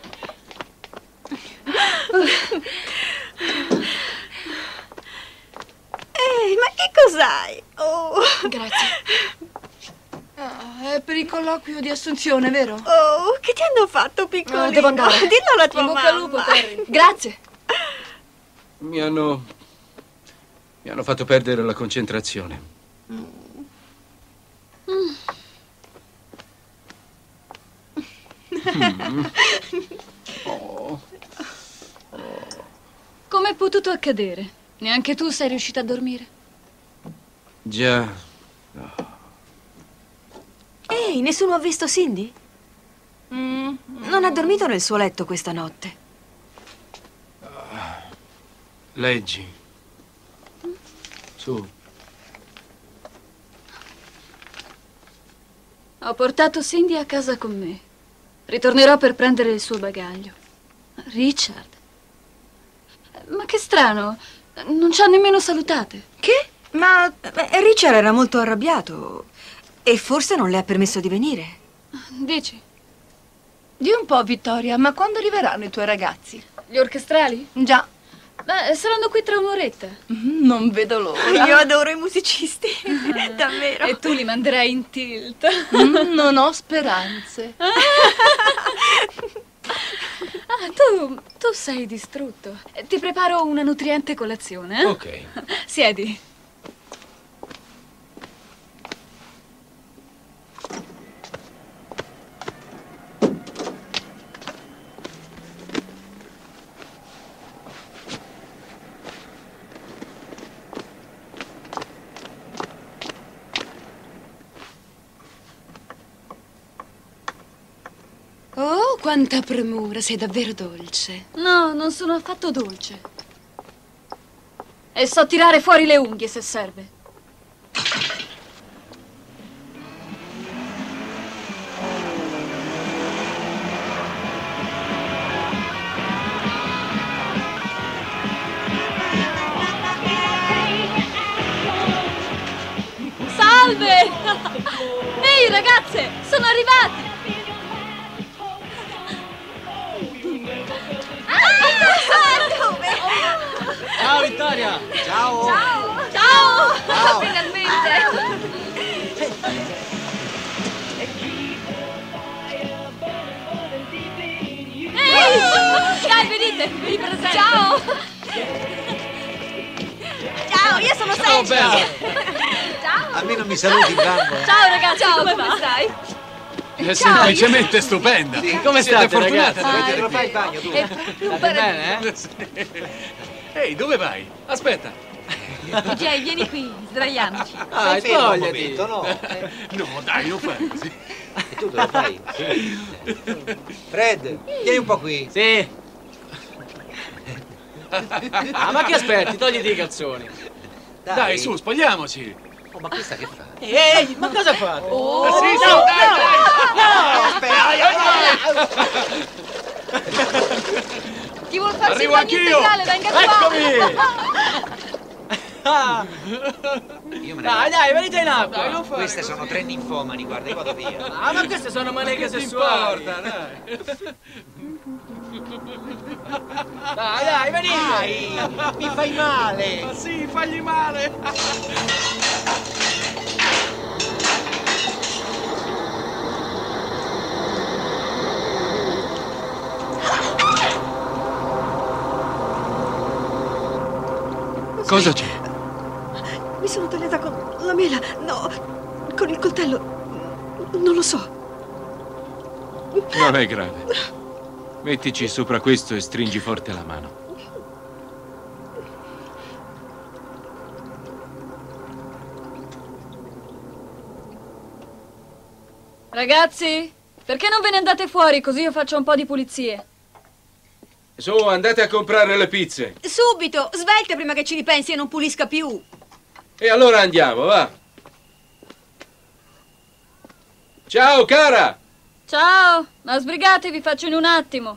Ehi, ma che cos'hai? Oh. Grazie. Ah, è per il colloquio di assunzione, vero? Oh, che ti hanno fatto, piccolino? Devo andare. Dillo alla tua In bocca al lupo, mamma. Terry. Grazie. Mi hanno fatto perdere la concentrazione. Oh. Com'è potuto accadere? Neanche tu sei riuscita a dormire? Già. Ehi, Ehi, nessuno ha visto Cindy? Non ha dormito nel suo letto questa notte. Leggi. Su. Ho portato Cindy a casa con me. Ritornerò per prendere il suo bagaglio. Richard. Ma che strano. Non ci ha nemmeno salutate. Che? Ma Richard era molto arrabbiato e forse non le ha permesso di venire. Dici? Di un po', Vittoria, ma quando arriveranno i tuoi ragazzi? Gli orchestrali? Già. Beh, saranno qui tra un'oretta. Non vedo l'ora. Io adoro i musicisti, davvero. E tu li manderai in tilt. Non ho speranze. Tu sei distrutto. Ti preparo una nutriente colazione, eh? Ok. Siedi. Oh, quanta premura, sei davvero dolce. No, non sono affatto dolce. E so tirare fuori le unghie se serve. Salve! Ehi, ragazze, sono arrivati! Ciao Vittoria! Ciao! Ciao! Ciao! Finalmente! Ehi! Dai, venite! Vi presento! Ciao! Ciao, io sono Ciao, Sergio. bella! Ciao! Almeno mi saluti, bambo. Ciao ragazzi, come papà. stai? È semplicemente stupenda. Come Siete state, fortunate ragazzi? ad Te avervi lo fai il qui. bagno, tu? È proprio State per... bene, eh? Ehi, dove vai? Aspetta. Jay, vieni qui, sdraiamoci. Dai, fermo un togliati. momento, no? No, dai, non fai così. E tu dove fai? Sì. Fred, vieni un po' qui. Sì. Ah, ma che aspetti? Togliti i calzoni. Dai, su, spogliamoci. Oh, ma questa che fa? Ehi, ma cosa fate? Oh, Sì, sì, no, dai, Chi vuol farsi Arrivo il bagno anch'io. integrale, venga qua. Ah. Io me ne Dai, vado. dai, venite in acqua. Non fare Queste così. sono tre ninfomani, guarda, io vado via. Ah, ma queste sono maneghe sessuali. Dai. Dai, dai, venite. Dai, mi fai male. Ma sì, fagli male. Cosa c'è? Mi sono tagliata con la mela. No, con il coltello. Non lo so. Non è grave. Mettici sopra questo e stringi forte la mano. Ragazzi, perché non ve ne andate fuori così io faccio un po' di pulizie? Su, andate a comprare le pizze. Subito, svelte prima che ci ripensi e non pulisca più. E allora andiamo, va. Ciao, cara! Ciao, ma sbrigatevi, faccio in un attimo.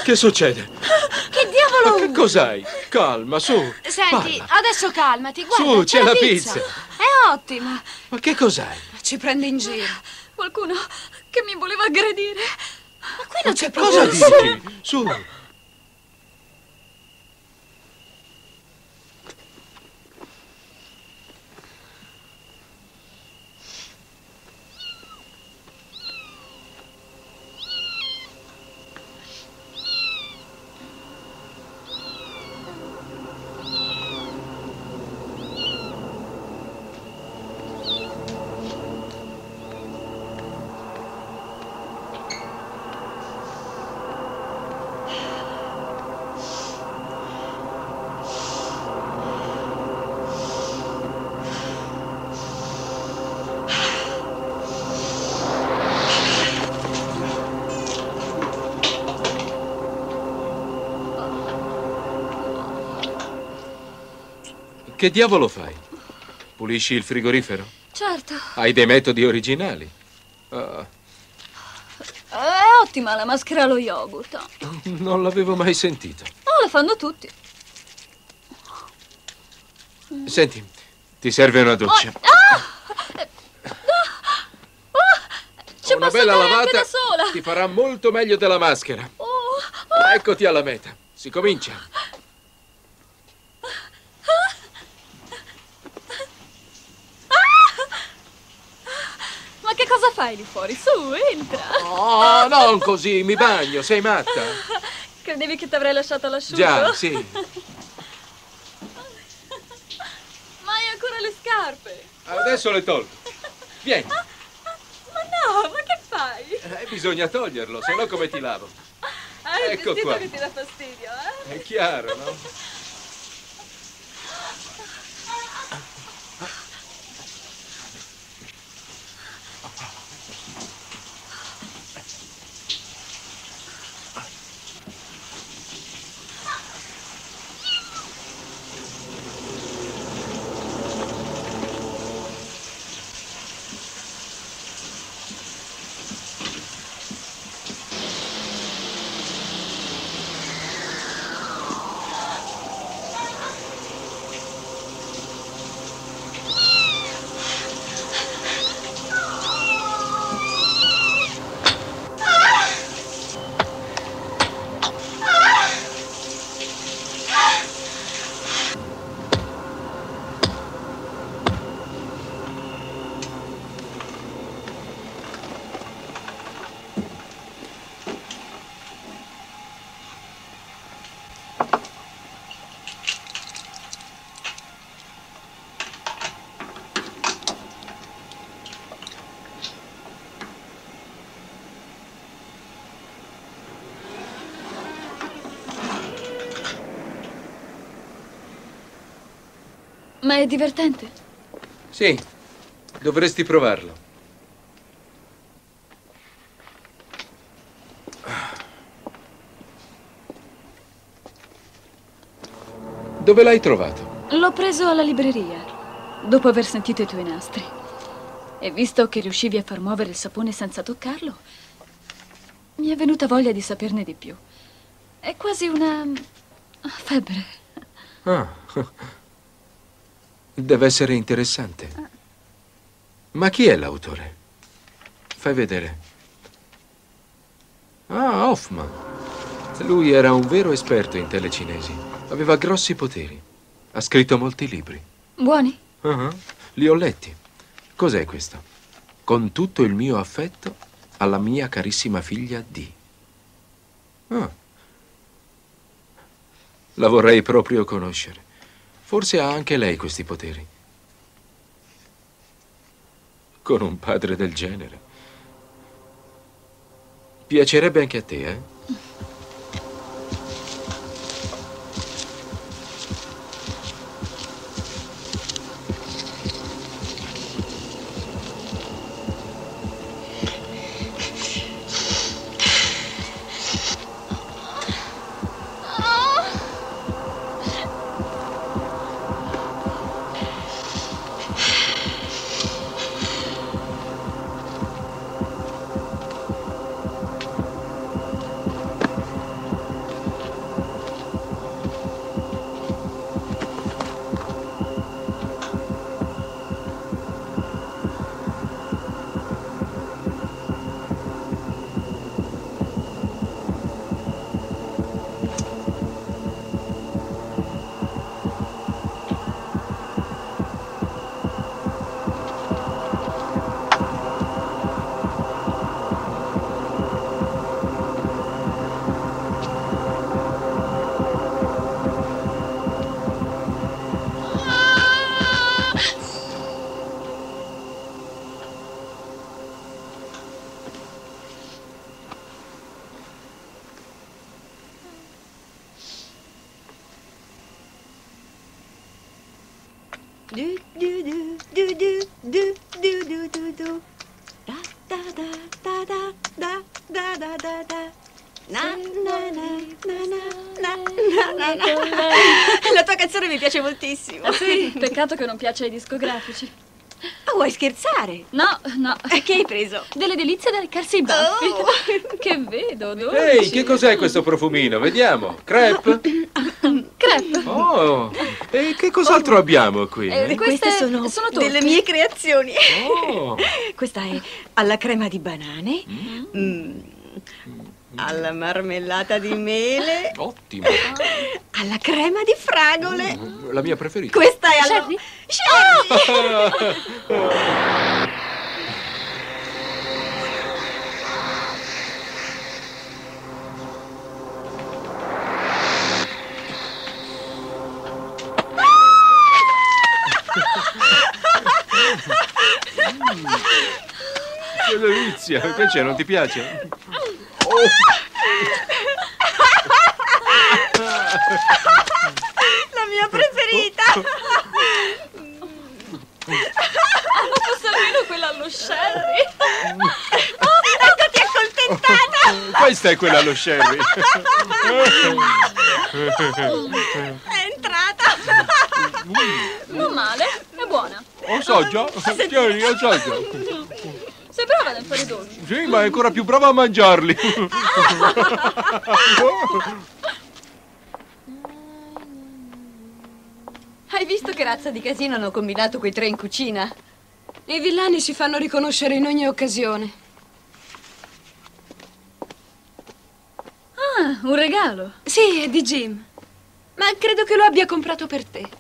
Che succede? Che diavolo? Che cos'hai? Calma, su. Senti, parla. adesso calmati, guarda, Su, c'è la pizza. È ottima. Ma che cos'hai? Ci prende in giro. Qualcuno che mi voleva aggredire. Ma qui non c'è Cosa proprio... dici? Su. Che diavolo fai? Pulisci il frigorifero? Certo. Hai dei metodi originali. Ah, È ottima la maschera allo yogurt. non l'avevo mai sentito. Oh, la fanno tutti. Senti, ti serve una doccia. Ci Una posso bella andare anche lavata da sola. ti farà molto meglio della maschera. Eccoti alla meta. Si comincia. Ma che cosa fai lì fuori? Su, entra. Oh, non così, mi bagno, sei matta. Credevi che ti avrei lasciato all'asciutto? Già, sì. Ma hai ancora le scarpe? Adesso le tolgo. Vieni. Ma no, ma che fai? Bisogna toglierlo, se no come ti lavo? Hai il Ecco vestito qua. che ti dà fastidio, eh? È chiaro, no? Ma è divertente? Sì, dovresti provarlo. Dove l'hai trovato? L'ho preso alla libreria, dopo aver sentito i tuoi nastri. E visto che riuscivi a far muovere il sapone senza toccarlo, mi è venuta voglia di saperne di più. È quasi una febbre. Ah, deve essere interessante. Ma chi è l'autore? Fai vedere. Ah, Hoffman. Lui era un vero esperto in tele cinesi. Aveva grossi poteri. Ha scritto molti libri. Buoni? Li ho letti. Cos'è questo? Con tutto il mio affetto alla mia carissima figlia Dee. Ah. La vorrei proprio conoscere. Forse ha anche lei questi poteri. Con un padre del genere. Piacerebbe anche a te, eh? Du, du, du, du, du, du, du, du, du, du. Da, da, da, da, da, da, da, da, da, da. Na, na, na, na, na, na, na, na. La tua canzone mi piace moltissimo. Sì, peccato che non piaccia ai discografici. Vuoi scherzare? No, no. Che hai preso? Delle delizie da leccarsi i baffi. Che vedo, dolci. Ehi, che cos'è questo profumino? Vediamo. Crepe? Crepe. Oh, e che cos'altro abbiamo qui? Queste sono tutte delle mie creazioni. Oh. Questa è alla crema di banane, alla marmellata di mele, Ottimo. alla crema di fragole. La mia preferita. Questa è alla... Sherry? Che delizia! Che c'è, non ti piace? La mia preferita. Fosse almeno quella allo sherry. Ecco, ti accontentata. Questa è quella allo sherry. È entrata. Non male, è buona. Assaggia? Tieni, assaggia. Sei brava nel fare dolci. Sì, ma è ancora più brava a mangiarli. Hai visto che razza di casino hanno combinato quei tre in cucina? I villani si fanno riconoscere in ogni occasione. Ah, un regalo. Sì, è di Jim. Ma credo che lo abbia comprato per te.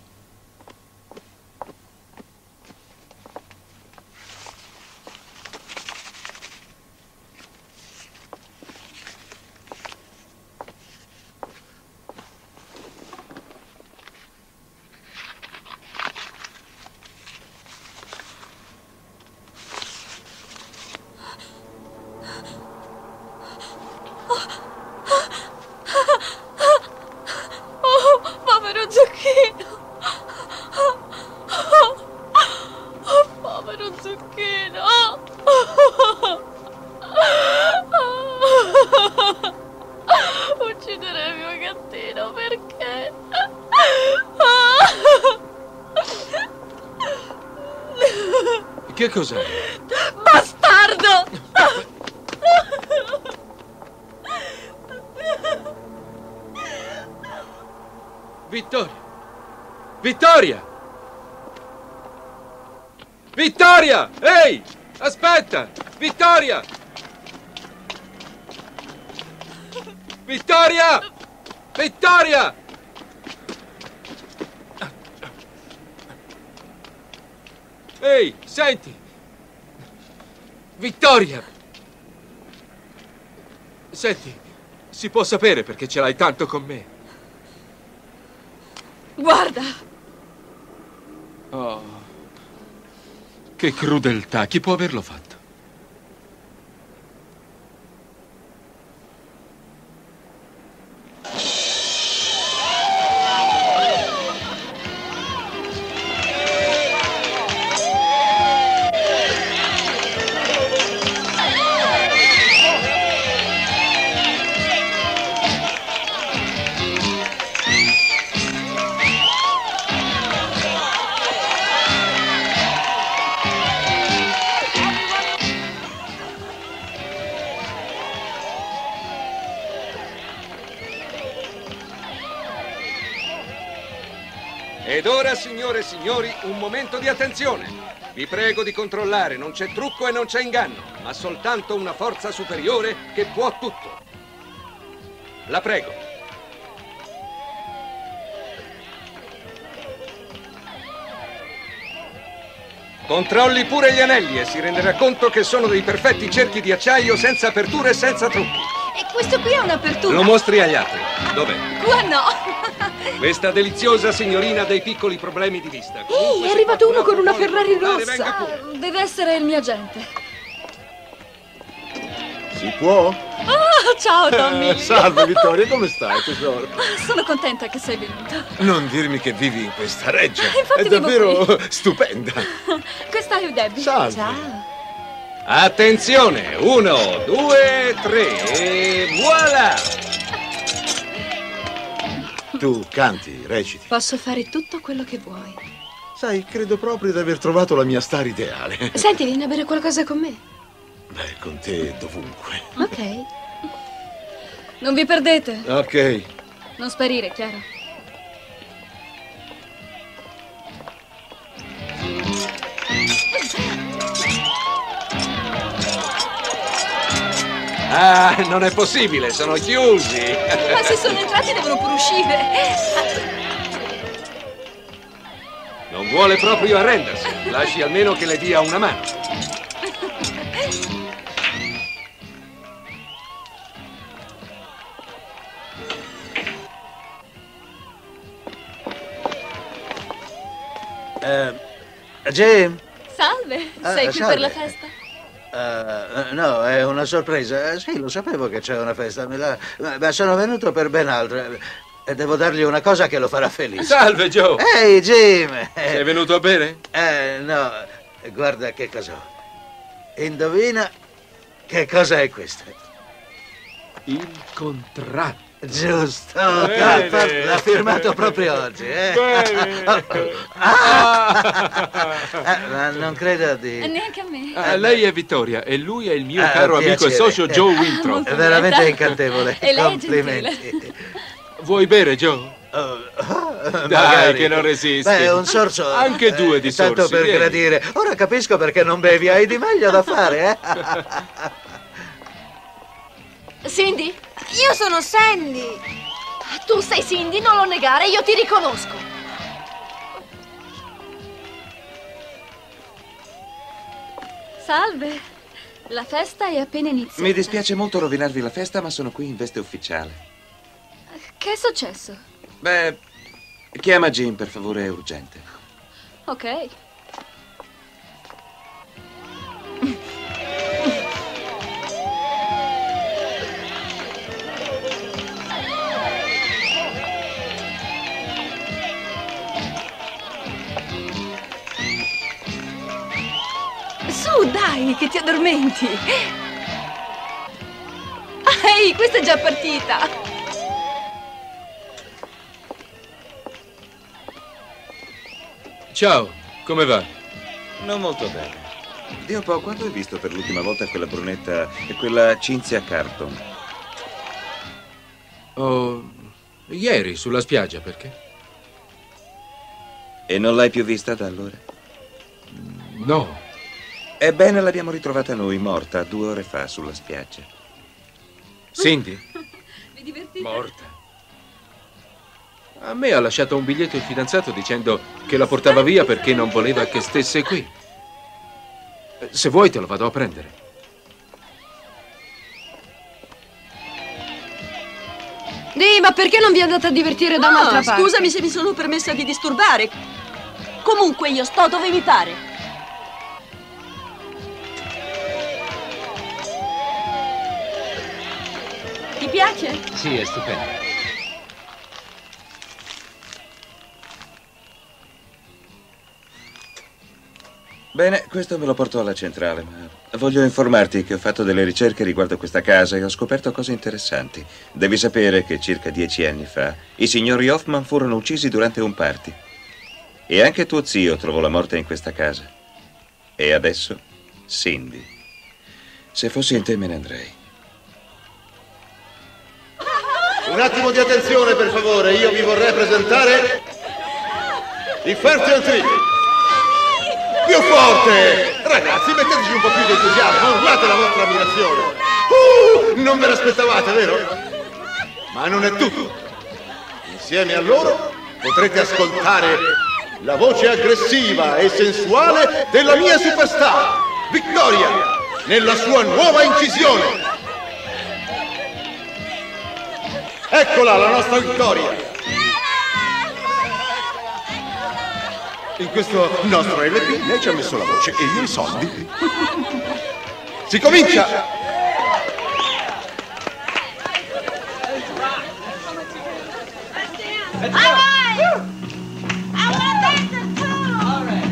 Che cos'è? Bastardo! Vittoria! Vittoria! Vittoria! Ehi! Aspetta! Vittoria! Vittoria! Vittoria! Ehi, senti! Vittoria! Senti, si può sapere perché ce l'hai tanto con me? Guarda! Oh, che crudeltà! Chi può averlo fatto? Ed ora, signore e signori, un momento di attenzione. Vi prego di controllare, non c'è trucco e non c'è inganno, ma soltanto una forza superiore che può tutto. La prego. Controlli pure gli anelli e si renderà conto che sono dei perfetti cerchi di acciaio senza aperture e senza trucchi. E questo qui è un'apertura. Lo mostri agli altri. Dov'è? Qua no. Questa deliziosa signorina ha dei piccoli problemi di vista. Ehi, è arrivato uno con una Ferrari rossa. Deve essere il mio agente. Si può? Oh, ciao Tommy. Salve Vittoria, come stai tesoro? Sono contenta che sei venuto. Non dirmi che vivi in questa reggia. Infatti È vivo davvero qui. stupenda. Questa è Debbie. Salve. Ciao. Attenzione, 1, 2, 3 e voilà! Tu canti, reciti. Posso fare tutto quello che vuoi. Sai, credo proprio di aver trovato la mia star ideale. Senti, vieni a bere qualcosa con me. Beh, con te dovunque. Ok. Non vi perdete. Ok. Non sparire, chiaro? Ah, non è possibile, sono chiusi. Ma se sono entrati devono pure uscire. Non vuole proprio arrendersi. Lasci almeno che le dia una mano. Jim? Salve, sei qui salve. per la festa? No, è una sorpresa. Sì, lo sapevo che c'è una festa, ma sono venuto per ben altro. E devo dargli una cosa che lo farà felice. Salve, Joe. Ehi, Jim! Sei venuto a bere? No, guarda che cosa ho. Indovina che cosa è questa? Il contratto. Giusto, Bene. l'ha firmato proprio oggi, Bene. Ma non credo di... Neanche a me. Lei è Vittoria e lui è il mio caro amico e piacere. socio Joe Winthrop. È veramente incantevole. E lei è Complimenti. Vuoi bere, Joe? Dai, Magari. che non resisti. Beh, un sorso. Anche due di sorsi. Tanto per vieni. gradire. Ora capisco perché non bevi, hai di meglio da fare, Cindy? Io sono Sandy. Tu sei Cindy, non lo negare, io ti riconosco. Salve. La festa è appena iniziata. Mi dispiace molto rovinarvi la festa, ma sono qui in veste ufficiale. Che è successo? Beh, chiama Jim, per favore, è urgente. Ok. Su, dai, che ti addormenti. Ehi, questa è già partita. Ciao, come va? Non molto bene. Di un po', quando hai visto per l'ultima volta quella brunetta e quella Cinzia Carlton? Oh, ieri sulla spiaggia, perché? E non l'hai più vista da allora? No. Ebbene, l'abbiamo ritrovata noi, morta 2 ore fa sulla spiaggia. Cindy? Vi divertite? Morta. A me ha lasciato un biglietto il fidanzato dicendo che la portava via perché non voleva che stesse qui. Se vuoi te lo vado a prendere. Dì, ma perché non vi andate a divertire da un'altra parte? Scusami se mi sono permessa di disturbare. Comunque io sto dove mi pare. Ti piace? Sì, è stupendo. Bene, questo me lo porto alla centrale, ma voglio informarti che ho fatto delle ricerche riguardo questa casa e ho scoperto cose interessanti. Devi sapere che circa 10 anni fa i signori Hoffman furono uccisi durante un party. E anche tuo zio trovò la morte in questa casa. E adesso, Cindy. Se fossi in te me ne andrei. Un attimo di attenzione, per favore. Io vi vorrei presentare i Fertian Tree. Più forte! Ragazzi, metteteci un po' più di entusiasmo, urlate la vostra ammirazione. Non ve l'aspettavate, vero? Ma non è tutto. Insieme a loro potrete ascoltare la voce aggressiva e sensuale della mia superstar, Victoria, nella sua nuova incisione. Eccola la nostra Victoria. In questo nostro LP lei ci ha messo la voce e io i soldi. Si comincia! Let's go. I want to dance too. All right.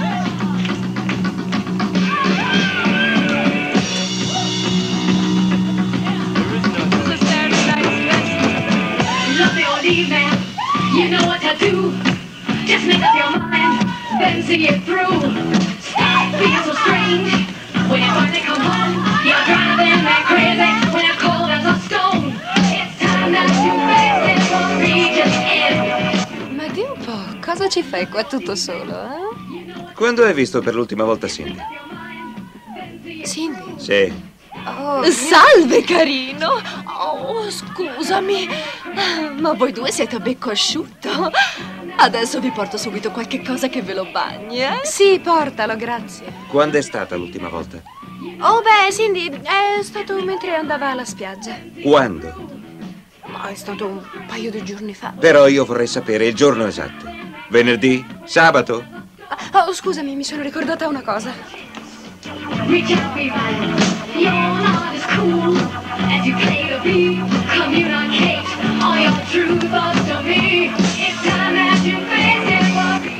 Lovely old evening, you know what to do. Just make up your mind, then see it through. Stop being so strange when you finally come home. You're driving me crazy when you're cold as a stone. It's time that you face it or reach its end. Ma di un po', cosa ci fai qua tutto solo, eh? Quando hai visto per l'ultima volta Cindy? Cindy? Sì. Oh, salve, carino! Oh, scusami, ma voi due siete a becco asciutto. Adesso vi porto subito qualche cosa che ve lo bagni, eh? Sì, portalo, grazie. Quando è stata l'ultima volta? Oh, beh, Cindy, è stato mentre andava alla spiaggia. Quando? Ma è stato un paio di giorni fa. Però io vorrei sapere il giorno esatto. Venerdì? Sabato? Oh, scusami, mi sono ricordata una cosa. Reach out, be mine. You're not as cool as you play to be. Communicate all your true thoughts to me. It's time that you face it.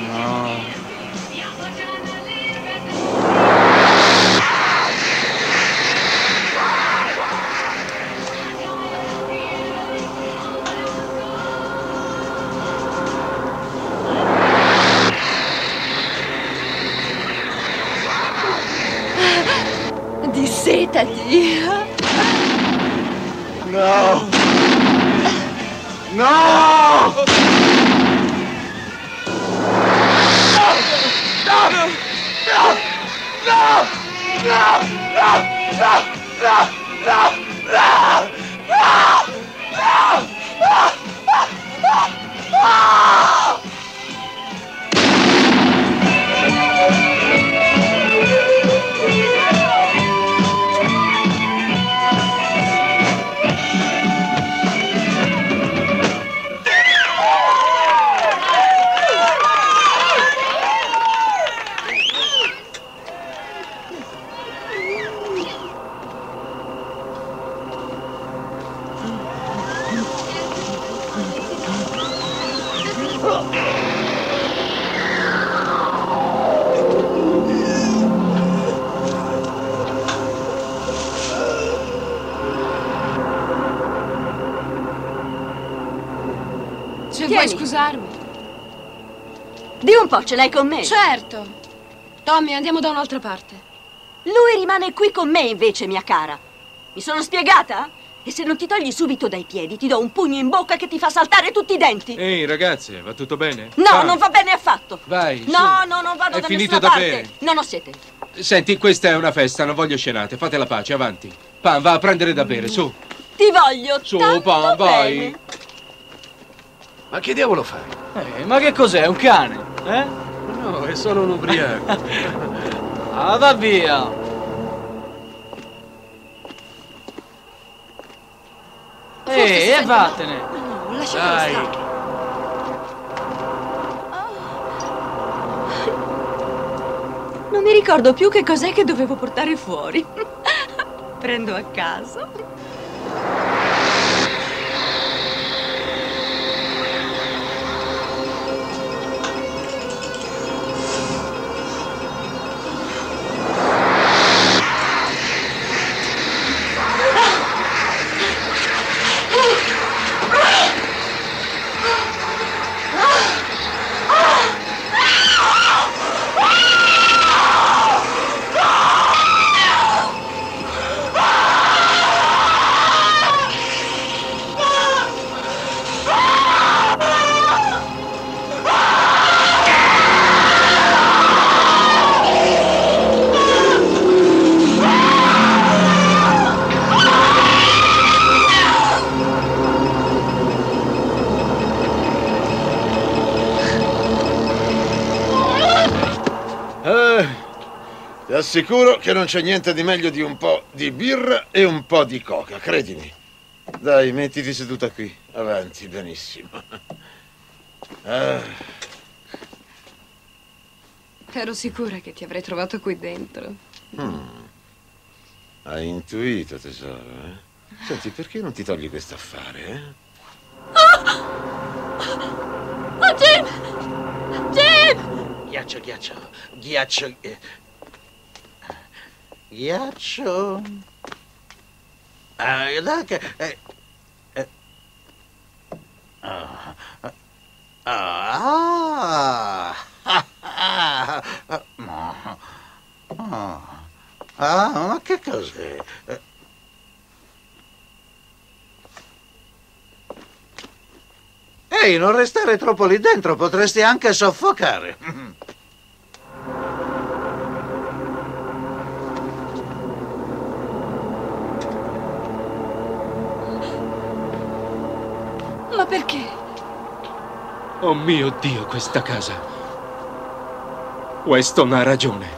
Dissetati. No! No! Se vuoi scusarmi. Di un po', ce l'hai con me? Certo. Tommy, andiamo da un'altra parte. Lui rimane qui con me invece, mia cara. Mi sono spiegata? E se non ti togli subito dai piedi, ti do un pugno in bocca che ti fa saltare tutti i denti. Ehi, ragazze, va tutto bene? No, non va bene affatto. Vai, No, no, non vado È da finito nessuna da parte. bere. Non ho sete. Senti, questa è una festa, non voglio scenate. Fate la pace, avanti. Pan, va a prendere da bere, su. Ti voglio Su, tanto Pan, vai. bene. Ma che diavolo fai? Ma che cos'è? Un cane? Eh? No, è solo un ubriaco. Ah, va via! E vattene! No, lasciamo Dai. stare. Non mi ricordo più che cos'è che dovevo portare fuori. Prendo a caso. Ti assicuro che non c'è niente di meglio di un po' di birra e un po' di coca, credimi. Dai, mettiti seduta qui. Avanti, benissimo. Ero sicura che ti avrei trovato qui dentro. Hai intuito, tesoro, eh? Senti, perché non ti togli questo affare, eh? Oh, Jim! Jim! Ghiaccio. Ghiaccio. Dai che... ma che cos'è? Ehi, non restare troppo lì dentro, potresti anche soffocare. Ma perché? Oh mio Dio, questa casa. Weston ha ragione.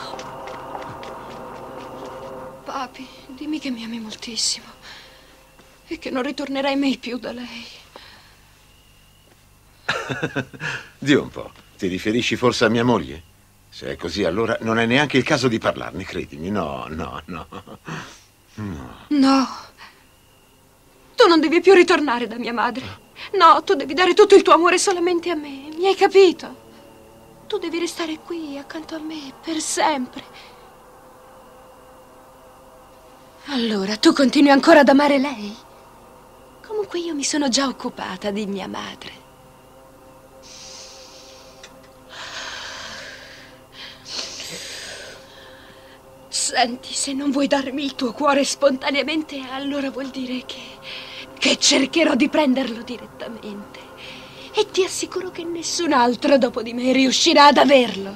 Papi, dimmi che mi ami moltissimo e che non ritornerai mai più da lei. Di un po'. Ti riferisci forse a mia moglie? Se è così, allora non è neanche il caso di parlarne, credimi. No. No. Tu non devi più ritornare da mia madre. No, tu devi dare tutto il tuo amore solamente a me. Mi hai capito? Tu devi restare qui accanto a me per sempre. Allora, tu continui ancora ad amare lei? Comunque io mi sono già occupata di mia madre. Senti, se non vuoi darmi il tuo cuore spontaneamente, allora vuol dire che cercherò di prenderlo direttamente. E ti assicuro che nessun altro dopo di me riuscirà ad averlo.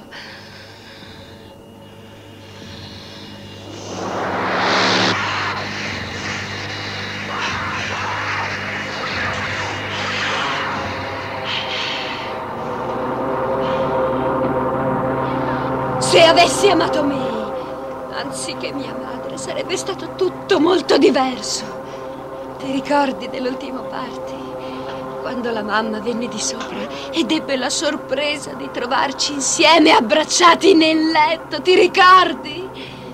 Se avessi amato me, anziché mia madre, sarebbe stato tutto molto diverso. Ti ricordi dell'ultimo party? Quando la mamma venne di sopra ed ebbe la sorpresa di trovarci insieme abbracciati nel letto, ti ricordi?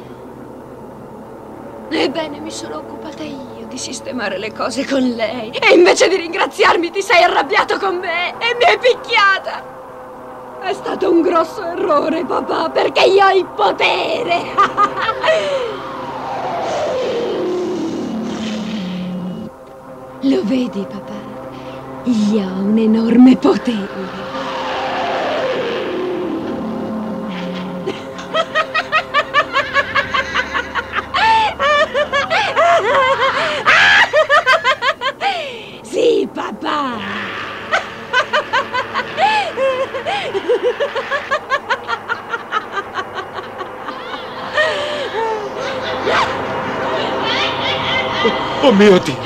Ebbene, mi sono occupata io di sistemare le cose con lei e invece di ringraziarmi ti sei arrabbiato con me e mi hai picchiata. È stato un grosso errore, papà, perché io ho il potere. Lo vedi, papà? Io ho un enorme potere. Sì, papà. Oh mio Dio!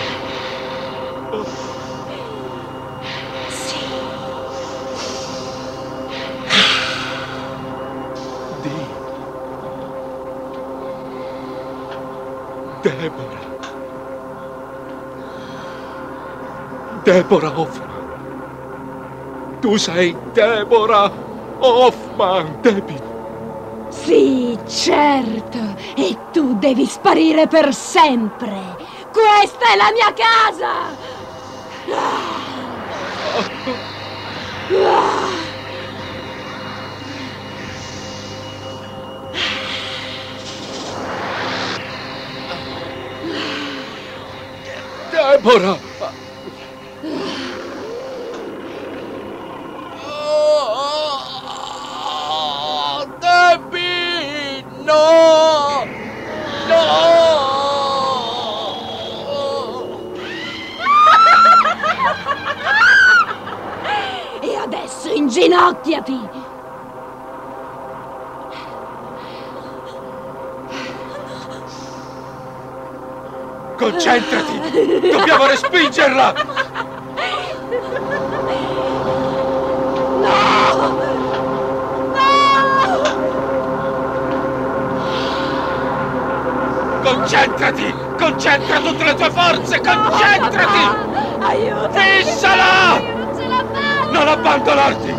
Deborah Hoffman. Tu sei Deborah Hoffman, Debbie. Sì, certo. E tu devi sparire per sempre. Questa è la mia casa. Deborah. Debbie! No! No! E adesso inginocchiati! Concentrati! Dobbiamo respingerla! Concentrati! Concentra tutte le tue forze! Concentrati! Aiuto! Fissala! Io non ce la faccio! Non abbandonarti!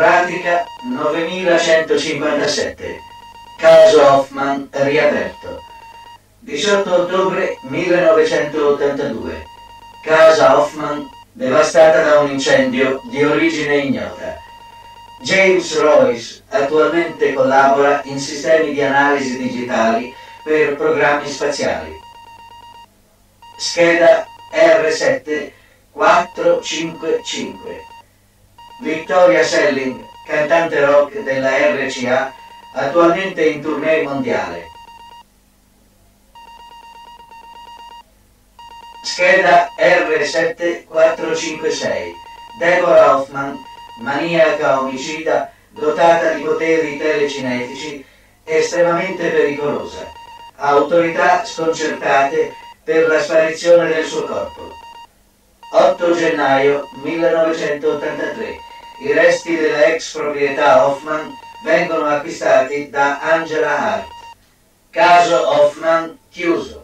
Pratica 9157. Caso Hoffman riaperto. 18 ottobre 1982. Casa Hoffman devastata da un incendio di origine ignota. James Royce attualmente collabora in sistemi di analisi digitali per programmi spaziali. Scheda R7 455. Victoria Selling, cantante rock della RCA, attualmente in tournée mondiale. Scheda R7 456. Deborah Hoffman, maniaca omicida, dotata di poteri telecinetici, estremamente pericolosa. Autorità sconcertate per la sparizione del suo corpo. 8 gennaio 1983. I resti della ex proprietà Hoffman vengono acquistati da Angela Hart. Caso Hoffman chiuso.